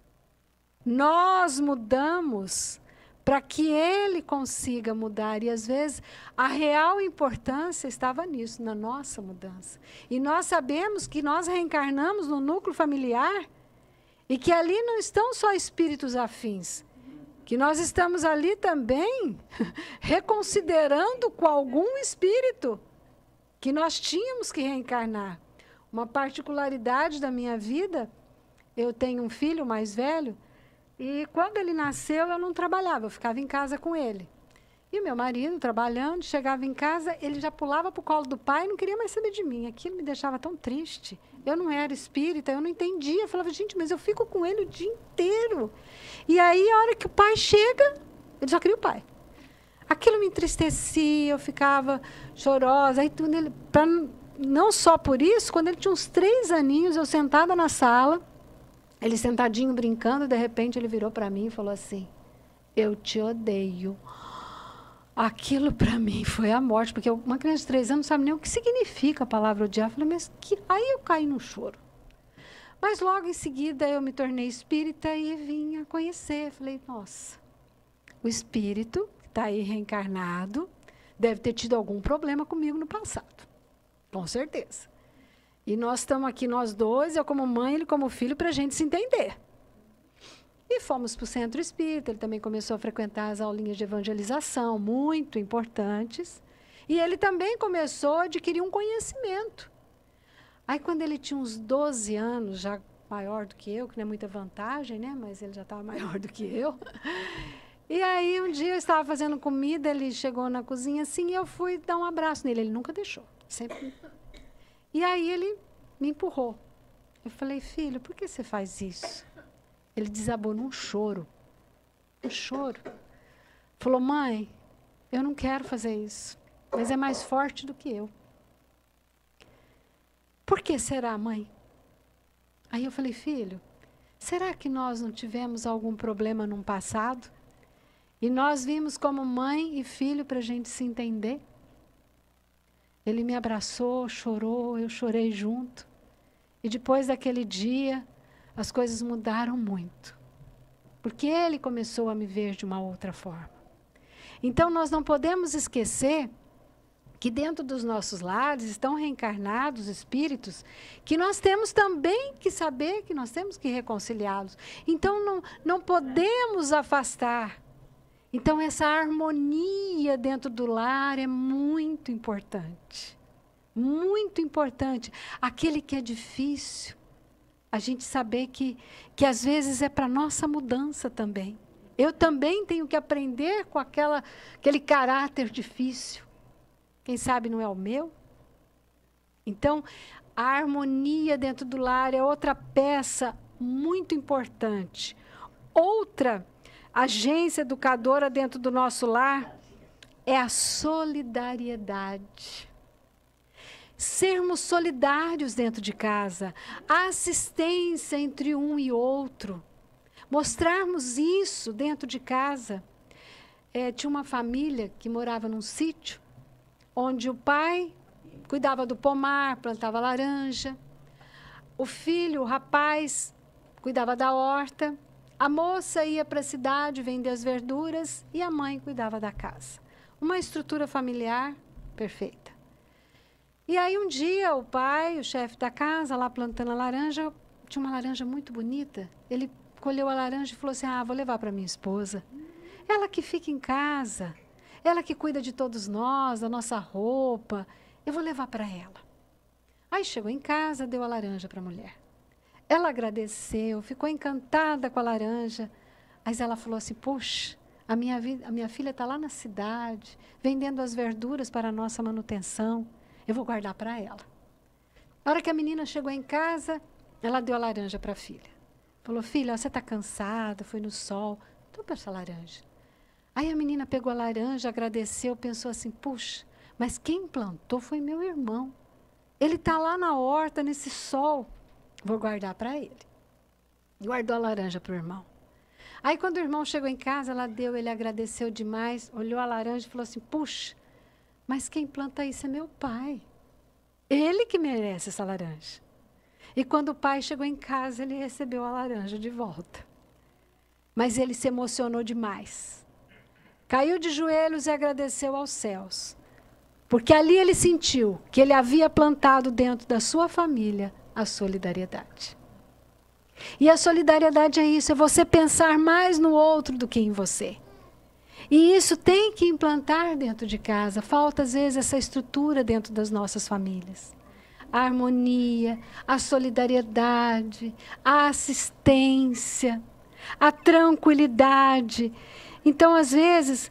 Nós mudamos para que ele consiga mudar. E, às vezes, a real importância estava nisso, na nossa mudança. E nós sabemos que nós reencarnamos no núcleo familiar e que ali não estão só espíritos afins, que nós estamos ali também reconsiderando com algum espírito que nós tínhamos que reencarnar. Uma particularidade da minha vida, eu tenho um filho mais velho, e quando ele nasceu, eu não trabalhava, eu ficava em casa com ele. E o meu marido, trabalhando, chegava em casa, ele já pulava para o colo do pai e não queria mais saber de mim. Aquilo me deixava tão triste. Eu não era espírita, eu não entendia. Eu falava, gente, mas eu fico com ele o dia inteiro. E aí, a hora que o pai chega, ele só queria o pai. Aquilo me entristecia, eu ficava chorosa. Aí, não só por isso, quando ele tinha uns 3 aninhos, eu sentada na sala, ele sentadinho, brincando, de repente ele virou para mim e falou assim, eu te odeio. Aquilo para mim foi a morte, porque uma criança de 3 anos não sabe nem o que significa a palavra odiar. Eu falei, mas aí eu caí no choro. Mas logo em seguida eu me tornei espírita e vim a conhecer. Falei, nossa, o espírito que está aí reencarnado deve ter tido algum problema comigo no passado. Com certeza. E nós estamos aqui, nós dois, eu como mãe, ele como filho, para a gente se entender. E fomos para o centro espírita, ele também começou a frequentar as aulinhas de evangelização, muito importantes. E ele também começou a adquirir um conhecimento. Aí, quando ele tinha uns 12 anos, já maior do que eu, que não é muita vantagem, né? Mas ele já estava maior do que eu. E aí, um dia eu estava fazendo comida, ele chegou na cozinha assim, e eu fui dar um abraço nele. Ele nunca deixou, sempre E aí ele me empurrou. Eu falei, filho, por que você faz isso? Ele desabou num choro. Um choro. Falou, mãe, eu não quero fazer isso, mas é mais forte do que eu. Por que será, mãe? Aí eu falei, filho, será que nós não tivemos algum problema no passado? E nós vimos como mãe e filho para a gente se entender? Ele me abraçou, chorou, eu chorei junto. E depois daquele dia, as coisas mudaram muito. Porque ele começou a me ver de uma outra forma. Então, nós não podemos esquecer que dentro dos nossos lares estão reencarnados espíritos que nós temos também que saber que nós temos que reconciliá-los. Então, não podemos afastar. Então, essa harmonia dentro do lar é muito importante. Muito importante. Aquele que é difícil, a gente saber que às vezes é para a nossa mudança também. Eu também tenho que aprender com aquele caráter difícil. Quem sabe não é o meu? Então, a harmonia dentro do lar é outra peça muito importante. Outra agência educadora dentro do nosso lar é a solidariedade. Sermos solidários dentro de casa, a assistência entre um e outro, mostrarmos isso dentro de casa. Tinha uma família que morava num sítio, onde o pai cuidava do pomar, plantava laranja, o filho, o rapaz, cuidava da horta, a moça ia para a cidade vender as verduras e a mãe cuidava da casa. Uma estrutura familiar perfeita. E aí um dia o pai, o chefe da casa, lá plantando a laranja, tinha uma laranja muito bonita, ele colheu a laranja e falou assim, vou levar para minha esposa. Ela que fica em casa, ela que cuida de todos nós, da nossa roupa, eu vou levar para ela. Aí chegou em casa, deu a laranja para a mulher. Ela agradeceu, ficou encantada com a laranja, mas ela falou assim, puxa, a minha filha está lá na cidade, vendendo as verduras para a nossa manutenção, eu vou guardar para ela. Na hora que a menina chegou em casa, ela deu a laranja para a filha. Falou, filha, você está cansada, foi no sol, toma essa laranja. Aí a menina pegou a laranja, agradeceu, pensou assim, puxa, mas quem plantou foi meu irmão. Ele está lá na horta, nesse sol, vou guardar para ele. Guardou a laranja para o irmão. Aí quando o irmão chegou em casa, ela deu, ele agradeceu demais, olhou a laranja e falou assim, puxa, mas quem planta isso é meu pai. Ele que merece essa laranja. E quando o pai chegou em casa, ele recebeu a laranja de volta. Mas ele se emocionou demais. Caiu de joelhos e agradeceu aos céus. Porque ali ele sentiu que ele havia plantado dentro da sua família a solidariedade. E a solidariedade é isso, é você pensar mais no outro do que em você. E isso tem que implantar dentro de casa. Falta, às vezes, essa estrutura dentro das nossas famílias. A harmonia, a solidariedade, a assistência, a tranquilidade. Então, às vezes,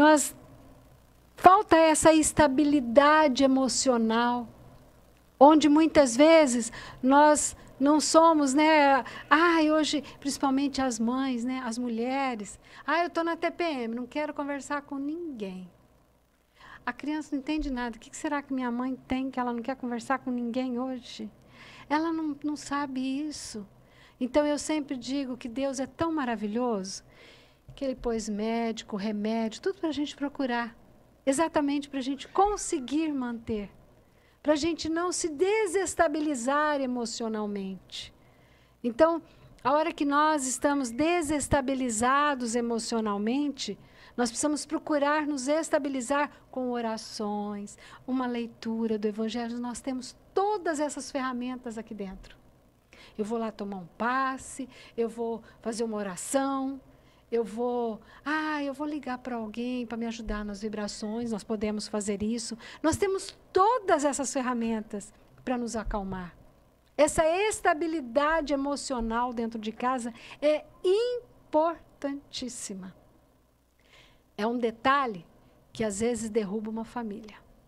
falta essa estabilidade emocional, onde muitas vezes nós não somos, né? Hoje, principalmente as mães, né? As mulheres. Eu estou na TPM, não quero conversar com ninguém. A criança não entende nada. O que será que minha mãe tem que ela não quer conversar com ninguém hoje? Ela não sabe isso. Então, eu sempre digo que Deus é tão maravilhoso que Ele pôs médico, remédio, tudo para a gente procurar. Exatamente para a gente conseguir manter. Para a gente não se desestabilizar emocionalmente. Então, a hora que nós estamos desestabilizados emocionalmente, nós precisamos procurar nos estabilizar com orações, uma leitura do Evangelho. Nós temos todas essas ferramentas aqui dentro. Eu vou lá tomar um passe, eu vou fazer uma oração, eu vou ligar para alguém para me ajudar nas vibrações, nós podemos fazer isso. Nós temos todas essas ferramentas para nos acalmar. Essa estabilidade emocional dentro de casa é importantíssima. É um detalhe que às vezes derruba uma família.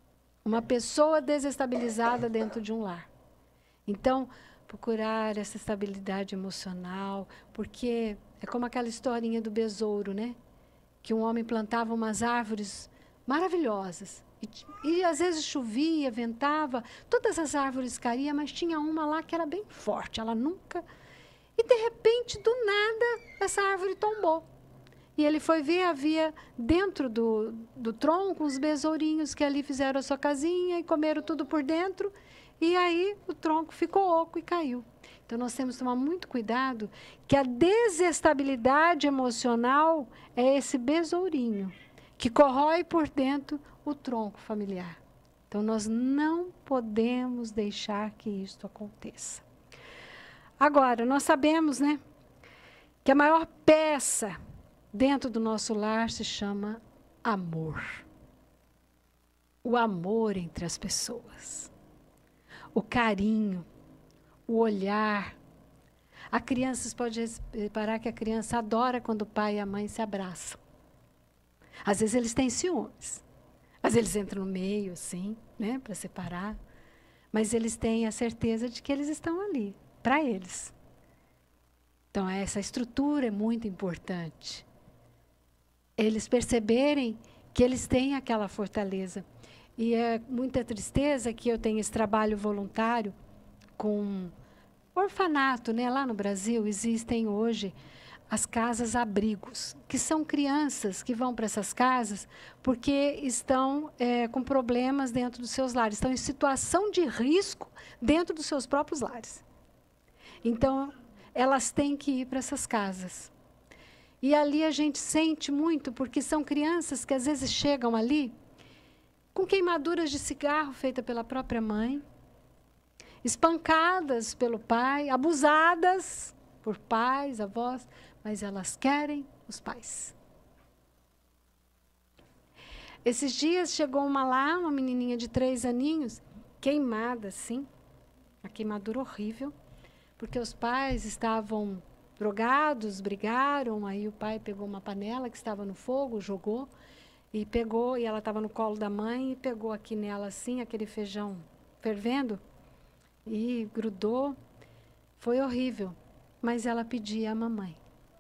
uma pessoa desestabilizada dentro de um lar. Então, procurar essa estabilidade emocional, porque é como aquela historinha do besouro, né? Que um homem plantava umas árvores maravilhosas. E às vezes chovia, ventava, todas as árvores caíam, mas tinha uma lá que era bem forte, ela nunca... E, de repente, do nada, essa árvore tombou. E ele foi ver, havia dentro do tronco uns besourinhos que ali fizeram a sua casinha e comeram tudo por dentro. E aí o tronco ficou oco e caiu. Então, nós temos que tomar muito cuidado, que a desestabilidade emocional é esse besourinho, que corrói por dentro o tronco familiar. Então, nós não podemos deixar que isso aconteça. Agora, nós sabemos, né, que a maior peça dentro do nosso lar se chama amor. O amor entre as pessoas. O carinho, o olhar. A criança, vocês podem reparar que a criança adora quando o pai e a mãe se abraçam. Às vezes eles têm ciúmes. Às vezes eles entram no meio, assim, né, para separar. Mas eles têm a certeza de que eles estão ali, para eles. Então, essa estrutura é muito importante. Eles perceberem que eles têm aquela fortaleza. E é muita tristeza que eu tenho esse trabalho voluntário com orfanato, né? Lá no Brasil existem hoje as casas-abrigos, que são crianças que vão para essas casas porque estão com problemas dentro dos seus lares, estão em situação de risco dentro dos seus próprios lares. Então, elas têm que ir para essas casas. E ali a gente sente muito, porque são crianças que às vezes chegam ali com queimaduras de cigarro feita pela própria mãe, espancadas pelo pai, abusadas por pais, avós, mas elas querem os pais. Esses dias chegou uma menininha de 3 aninhos, queimada, assim, uma queimadura horrível, porque os pais estavam drogados, brigaram, aí o pai pegou uma panela que estava no fogo, jogou, e pegou, e ela estava no colo da mãe, e pegou aqui nela, assim, aquele feijão fervendo, e grudou. Foi horrível, mas ela pedia a mamãe.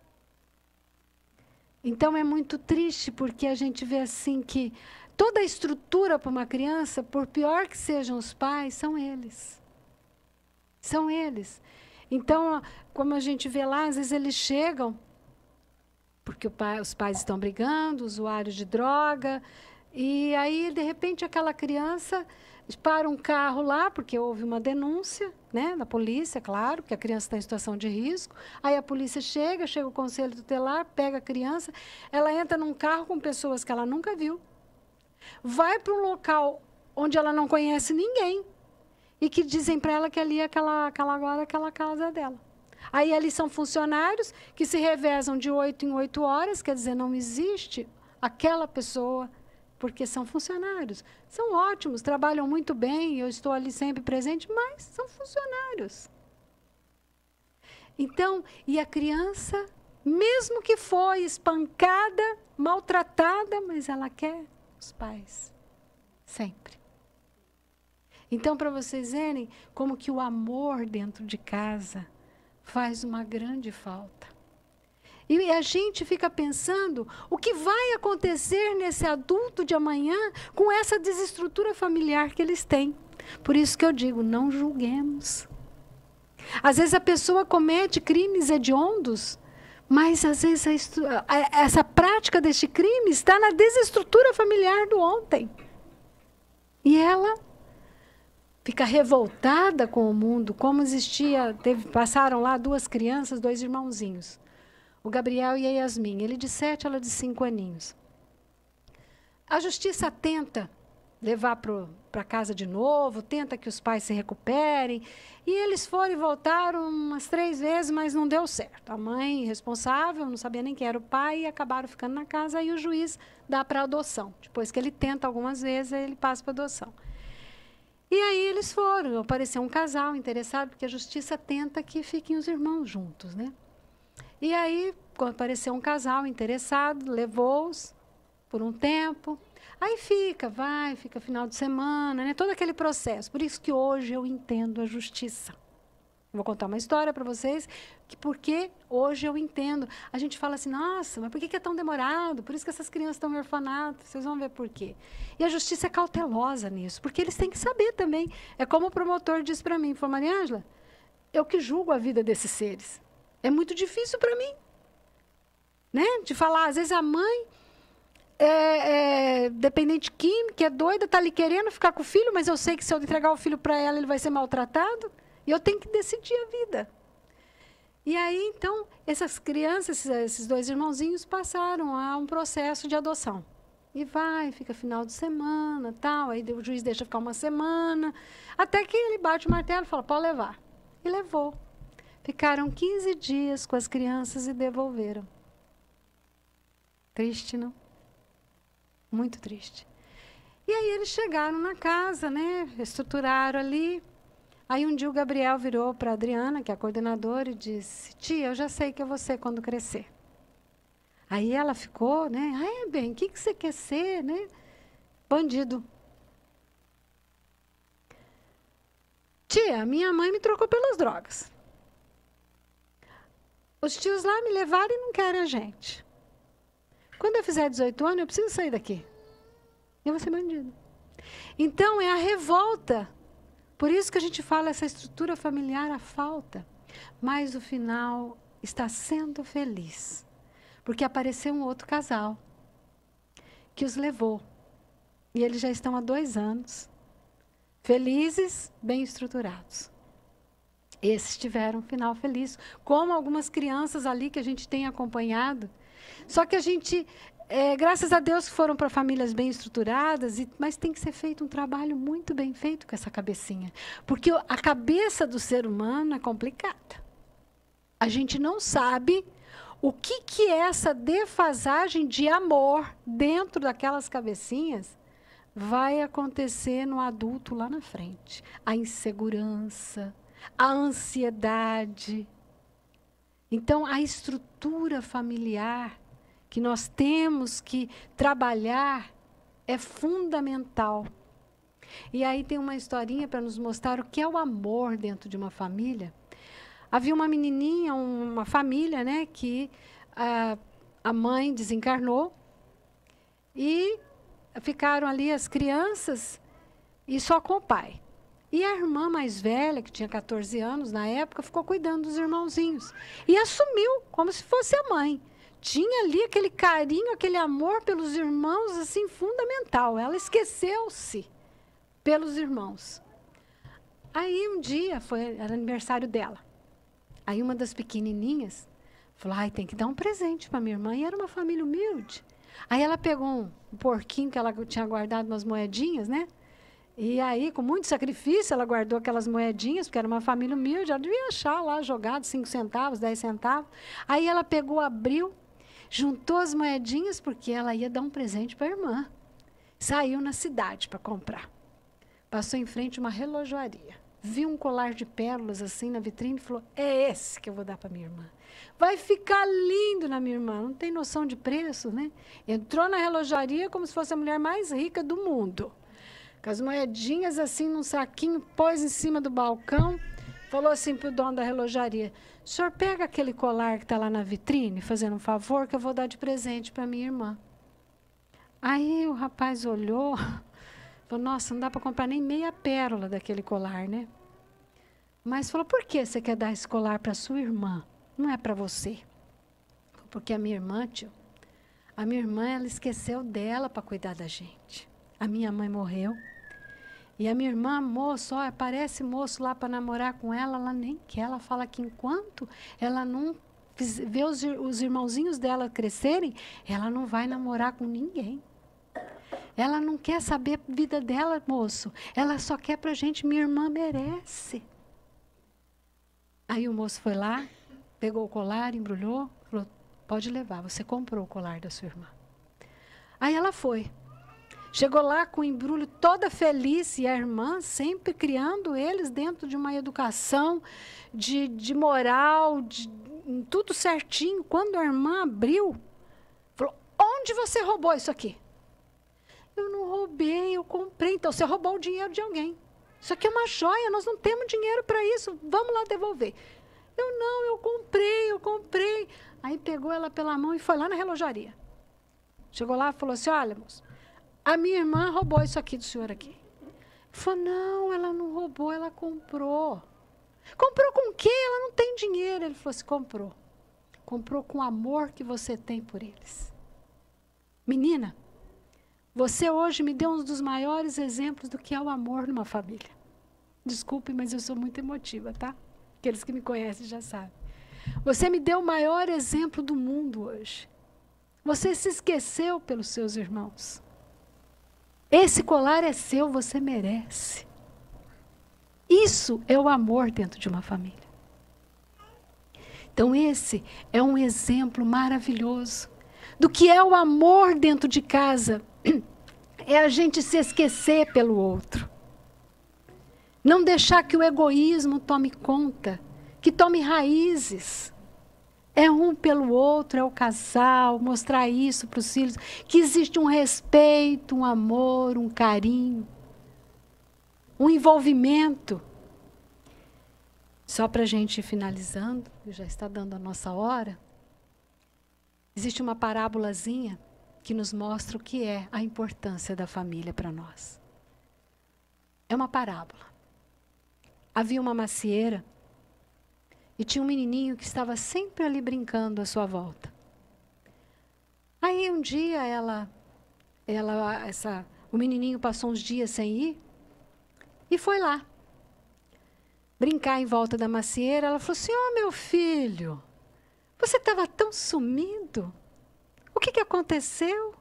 Então, é muito triste, porque a gente vê assim que toda a estrutura para uma criança, por pior que sejam os pais, são eles. São eles. Então, como a gente vê lá, às vezes eles chegam, porque os pais estão brigando, usuários de droga, e aí, de repente, aquela criança para um carro lá, porque houve uma denúncia, né, da polícia, claro, que a criança está em situação de risco. Aí a polícia chega o conselho tutelar, pega a criança, ela entra num carro com pessoas que ela nunca viu, vai para um local onde ela não conhece ninguém, e que dizem para ela que ali é aquela casa dela. Aí ali são funcionários que se revezam de 8 em 8 horas, quer dizer, não existe aquela pessoa, porque são funcionários. São ótimos, trabalham muito bem, eu estou ali sempre presente, mas são funcionários. Então, e a criança, mesmo que foi espancada, maltratada, mas ela quer os pais, sempre. Então, para vocês verem como que o amor dentro de casa faz uma grande falta. E a gente fica pensando o que vai acontecer nesse adulto de amanhã com essa desestrutura familiar que eles têm. Por isso que eu digo, não julguemos. Às vezes a pessoa comete crimes hediondos, mas às vezes essa prática deste crime está na desestrutura familiar do ontem. E ela fica revoltada com o mundo, como existia, passaram lá 2 crianças, 2 irmãozinhos, o Gabriel e a Yasmin, ele de 7, ela de 5 aninhos. A justiça tenta levar para casa de novo, tenta que os pais se recuperem, e eles foram e voltaram umas 3 vezes, mas não deu certo. A mãe responsável, não sabia nem quem era o pai, e acabaram ficando na casa, e o juiz dá para adoção. Depois que ele tenta algumas vezes, ele passa para adoção. E aí eles foram, apareceu um casal interessado, porque a justiça tenta que fiquem os irmãos juntos, né? E aí, quando apareceu um casal interessado, levou-os por um tempo, Aí fica final de semana, né? Todo aquele processo. Por isso que hoje eu entendo a justiça. Vou contar uma história para vocês, porque hoje eu entendo. A gente fala assim, nossa, mas por que é tão demorado? Por isso que essas crianças estão em orfanato. Vocês vão ver por quê. E a justiça é cautelosa nisso, porque eles têm que saber também. É como o promotor disse para mim, falou, Mariângela, eu que julgo a vida desses seres. É muito difícil para mim. Né? De falar, às vezes a mãe é dependente química, é doida, está ali querendo ficar com o filho, mas eu sei que se eu entregar o filho para ela, ele vai ser maltratado. E eu tenho que decidir a vida. E aí, então, essas crianças, esses 2 irmãozinhos, passaram a um processo de adoção. E fica final de semana, tal, aí o juiz deixa ficar uma semana, até que ele bate o martelo e fala, pode levar. E levou. Ficaram 15 dias com as crianças e devolveram. Triste, não? Muito triste. E aí eles chegaram na casa, né? Estruturaram ali. Aí um dia o Gabriel virou para a Adriana, que é a coordenadora, e disse, tia, eu já sei que eu vou ser quando crescer. Aí ela ficou, né? Bem, o que você quer ser, né? Bandido. Tia, minha mãe me trocou pelas drogas. Os tios lá me levaram e não querem a gente. Quando eu fizer 18 anos, eu preciso sair daqui. Eu vou ser bandido. Então, é a revolta. Por isso que a gente fala essa estrutura familiar, a falta. Mas, no final, está sendo feliz. Porque apareceu um outro casal que os levou. E eles já estão há 2 anos. Felizes, bem estruturados. Esses tiveram um final feliz. Como algumas crianças ali que a gente tem acompanhado. Só que a gente, graças a Deus, foram para famílias bem estruturadas, mas tem que ser feito um trabalho muito bem feito com essa cabecinha. Porque a cabeça do ser humano é complicada. A gente não sabe o que é essa defasagem de amor dentro daquelas cabecinhas vai acontecer no adulto lá na frente. A insegurança, a ansiedade. Então, a estrutura familiar que nós temos que trabalhar é fundamental. E aí tem uma historinha para nos mostrar o que é o amor dentro de uma família. Havia uma menininha, uma família, né, que a mãe desencarnou e ficaram ali as crianças e só com o pai. E a irmã mais velha, que tinha 14 anos na época, ficou cuidando dos irmãozinhos. E assumiu como se fosse a mãe. Tinha ali aquele carinho, aquele amor pelos irmãos, assim, fundamental. Ela esqueceu-se pelos irmãos. Aí um dia, era aniversário dela. Aí uma das pequenininhas falou, tem que dar um presente para minha irmã. E era uma família humilde. Aí ela pegou um porquinho que ela tinha guardado umas moedinhas, né? E aí, com muito sacrifício, ela guardou aquelas moedinhas, porque era uma família humilde, ela devia achar lá jogado 5 centavos, 10 centavos. Aí ela pegou, abriu, juntou as moedinhas, porque ela ia dar um presente para a irmã. Saiu na cidade para comprar. Passou em frente a uma relojoaria. Viu um colar de pérolas assim na vitrine e falou, é esse que eu vou dar para minha irmã. Vai ficar lindo na minha irmã. Não tem noção de preço, né? Entrou na relojoaria como se fosse a mulher mais rica do mundo. Com as moedinhas assim num saquinho, pôs em cima do balcão, falou assim para o dono da relojaria, o senhor pega aquele colar que está lá na vitrine, fazendo um favor, que eu vou dar de presente para minha irmã. Aí o rapaz olhou, falou, nossa, não dá para comprar nem meia pérola daquele colar, né? Mas falou, por que você quer dar esse colar para sua irmã? Não é para você. Porque a minha irmã, tio, a minha irmã, ela esqueceu dela para cuidar da gente. A minha mãe morreu. E a minha irmã, moço, aparece moço lá para namorar com ela, ela nem quer. Ela fala que enquanto ela não vê os irmãozinhos dela crescerem, ela não vai namorar com ninguém. Ela não quer saber a vida dela, moço. Ela só quer pra gente, minha irmã merece. Aí o moço foi lá, pegou o colar, embrulhou, falou, pode levar, você comprou o colar da sua irmã. Aí ela foi. Chegou lá com o embrulho toda feliz, e a irmã sempre criando eles dentro de uma educação, de moral, tudo certinho. Quando a irmã abriu, falou, onde você roubou isso aqui? Eu não roubei, eu comprei. Então, você roubou o dinheiro de alguém. Isso aqui é uma joia, nós não temos dinheiro para isso. Vamos lá devolver. Eu comprei. Aí pegou ela pela mão e foi lá na relojaria. Chegou lá e falou assim, olha, moço, a minha irmã roubou isso aqui do senhor aqui. Ele falou, não, ela não roubou, ela comprou. Comprou com o quê? Ela não tem dinheiro. Ele falou assim, comprou. Comprou com o amor que você tem por eles. Menina, você hoje me deu um dos maiores exemplos do que é o amor numa família. Desculpe, mas eu sou muito emotiva, tá? Aqueles que me conhecem já sabem. Você me deu o maior exemplo do mundo hoje. Você se esqueceu pelos seus irmãos. Esse colar é seu, você merece. Isso é o amor dentro de uma família. Então esse é um exemplo maravilhoso do que é o amor dentro de casa. É a gente se esquecer pelo outro. Não deixar que o egoísmo tome conta, que tome raízes. É um pelo outro, é o casal, mostrar isso para os filhos, que existe um respeito, um amor, um carinho, um envolvimento. Só para a gente ir finalizando, já está dando a nossa hora, existe uma parábolazinha que nos mostra o que é a importância da família para nós. É uma parábola. Havia uma macieira e tinha um menininho que estava sempre ali brincando à sua volta. Aí um dia o menininho passou uns dias sem ir e foi lá brincar em volta da macieira. Ela falou assim, meu filho, você estava tão sumido. O que aconteceu?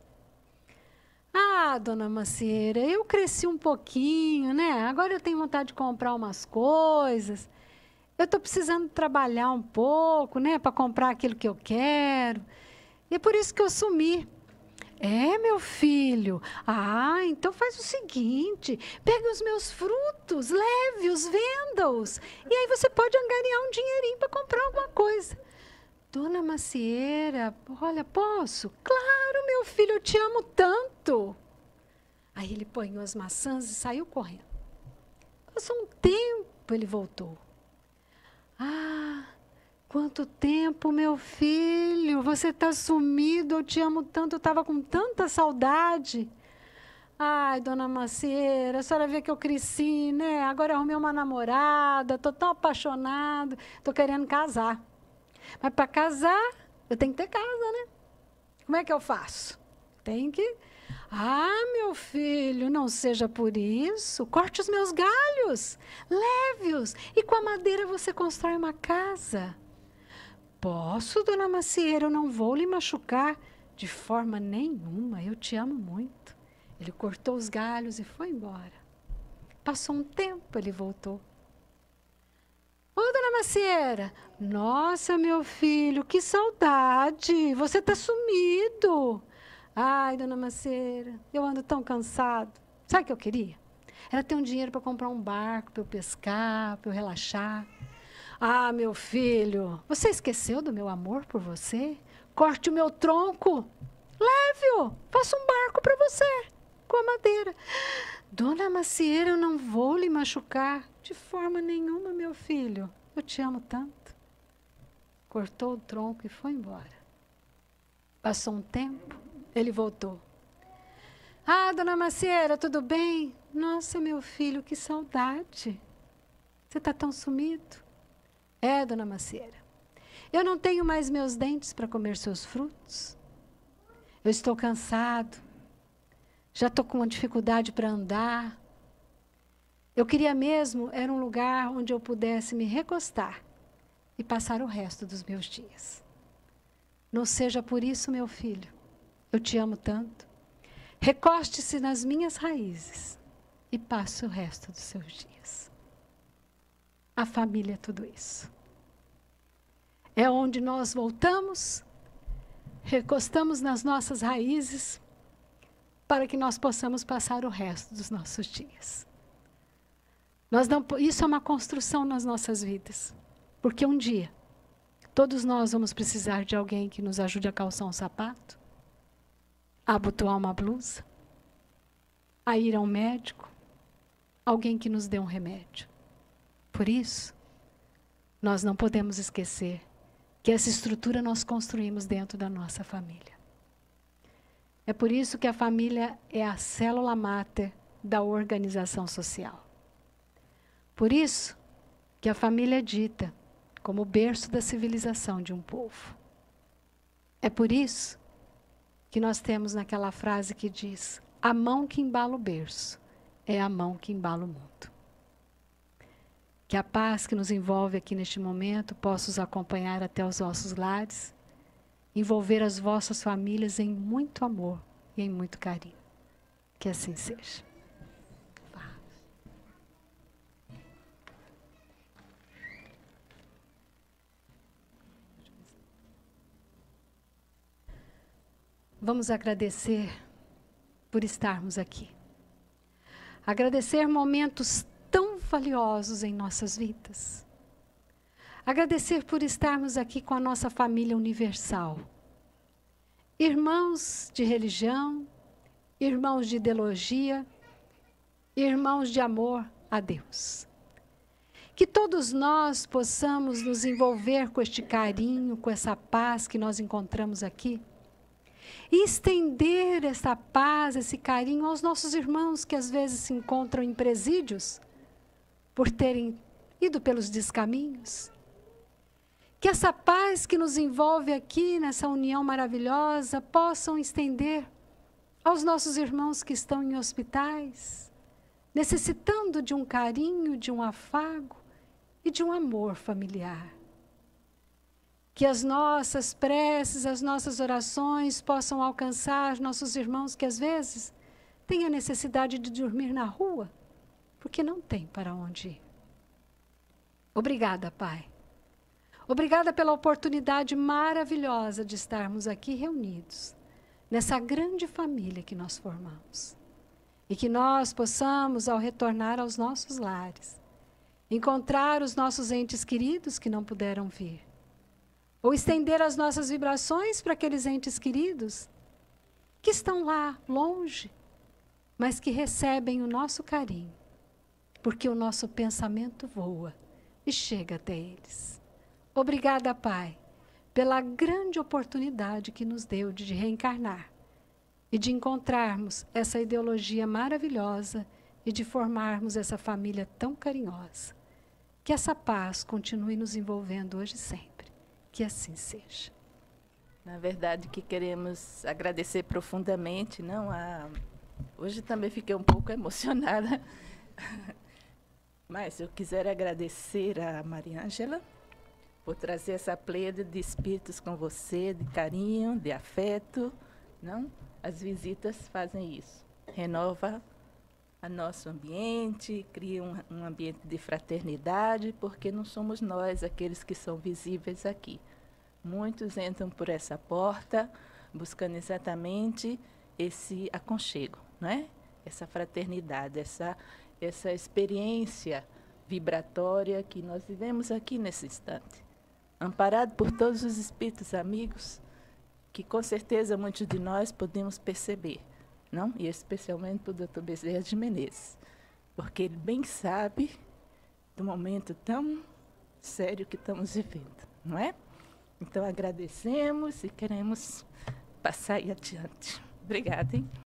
Dona macieira, eu cresci um pouquinho, né? Agora eu tenho vontade de comprar umas coisas. Eu estou precisando trabalhar um pouco, né? Para comprar aquilo que eu quero. E é por isso que eu sumi. Meu filho. Então faz o seguinte. Pegue os meus frutos, leve-os, venda-os. E aí você pode angariar um dinheirinho para comprar alguma coisa. Dona macieira, olha, posso? Claro, meu filho, eu te amo tanto. Aí ele apanhou as maçãs e saiu correndo. Passou um tempo, ele voltou. Quanto tempo, meu filho, você está sumido, eu te amo tanto, eu estava com tanta saudade. Dona macieira, a senhora vê que eu cresci, né? Agora eu arrumei uma namorada, estou tão apaixonado, estou querendo casar. Mas para casar, eu tenho que ter casa, né? Como é que eu faço? Tem que... meu filho, não seja por isso. Corte os meus galhos, leve-os. E com a madeira você constrói uma casa. Posso, dona macieira, eu não vou lhe machucar. De forma nenhuma, eu te amo muito. Ele cortou os galhos e foi embora. Passou um tempo, ele voltou. Dona macieira, nossa, meu filho, que saudade, você está sumido. Dona macieira, eu ando tão cansado. Sabe o que eu queria? Era ter um dinheiro para comprar um barco, para eu pescar, para eu relaxar. Meu filho, você esqueceu do meu amor por você? Corte o meu tronco, leve-o, faça um barco para você, com a madeira. Dona macieira, eu não vou lhe machucar. De forma nenhuma, meu filho. Eu te amo tanto. Cortou o tronco e foi embora. Passou um tempo, ele voltou. Dona macieira, tudo bem? Nossa, meu filho, que saudade. Você está tão sumido. Dona macieira. Eu não tenho mais meus dentes para comer seus frutos. Eu estou cansado. Já estou com uma dificuldade para andar. Eu queria mesmo, era um lugar onde eu pudesse me recostar e passar o resto dos meus dias. Não seja por isso, meu filho. Eu te amo tanto. Recoste-se nas minhas raízes e passe o resto dos seus dias. A família é tudo isso. É onde nós voltamos, recostamos nas nossas raízes, para que nós possamos passar o resto dos nossos dias. Isso é uma construção nas nossas vidas. Porque um dia, todos nós vamos precisar de alguém que nos ajude a calçar um sapato, a abotoar uma blusa, a ir ao médico, alguém que nos dê um remédio. Por isso, nós não podemos esquecer que essa estrutura nós construímos dentro da nossa família. É por isso que a família é a célula máter da organização social. Por isso que a família é dita como o berço da civilização de um povo. É por isso que nós temos naquela frase que diz: a mão que embala o berço é a mão que embala o mundo. Que a paz que nos envolve aqui neste momento possa os acompanhar até os vossos lares, envolver as vossas famílias em muito amor e em muito carinho. Que assim seja. Vamos agradecer por estarmos aqui. Agradecer momentos tão valiosos em nossas vidas. Agradecer por estarmos aqui com a nossa família universal. Irmãos de religião, irmãos de ideologia, irmãos de amor a Deus. Que todos nós possamos nos envolver com este carinho, com essa paz que nós encontramos aqui, e estender essa paz, esse carinho aos nossos irmãos que às vezes se encontram em presídios, por terem ido pelos descaminhos. Que essa paz que nos envolve aqui, nessa união maravilhosa, possam estender aos nossos irmãos que estão em hospitais, necessitando de um carinho, de um afago e de um amor familiar. Que as nossas preces, as nossas orações possam alcançar nossos irmãos que às vezes têm a necessidade de dormir na rua, porque não tem para onde ir. Obrigada, Pai. Obrigada pela oportunidade maravilhosa de estarmos aqui reunidos, nessa grande família que nós formamos. E que nós possamos, ao retornar aos nossos lares, encontrar os nossos entes queridos que não puderam vir. Ou estender as nossas vibrações para aqueles entes queridos que estão lá, longe, mas que recebem o nosso carinho, porque o nosso pensamento voa e chega até eles. Obrigada, Pai, pela grande oportunidade que nos deu de reencarnar e de encontrarmos essa ideologia maravilhosa e de formarmos essa família tão carinhosa. Que essa paz continue nos envolvendo hoje e sempre. Que assim seja. Na verdade, que queremos agradecer profundamente, não hoje também fiquei um pouco emocionada, mas eu quero agradecer a Maria Ângela por trazer essa pleiade de espíritos com você, de carinho, de afeto, não? As visitas fazem isso, renova o nosso ambiente, cria um ambiente de fraternidade, porque não somos nós aqueles que são visíveis aqui. Muitos entram por essa porta, buscando exatamente esse aconchego, não é? Essa fraternidade, essa experiência vibratória que nós vivemos aqui nesse instante. Amparado por todos os espíritos amigos, que com certeza muitos de nós podemos perceber. Não? E especialmente para o Dr. Bezerra de Menezes, porque ele bem sabe do momento tão sério que estamos vivendo, não é? Então agradecemos e queremos passar aí adiante. Obrigada, hein?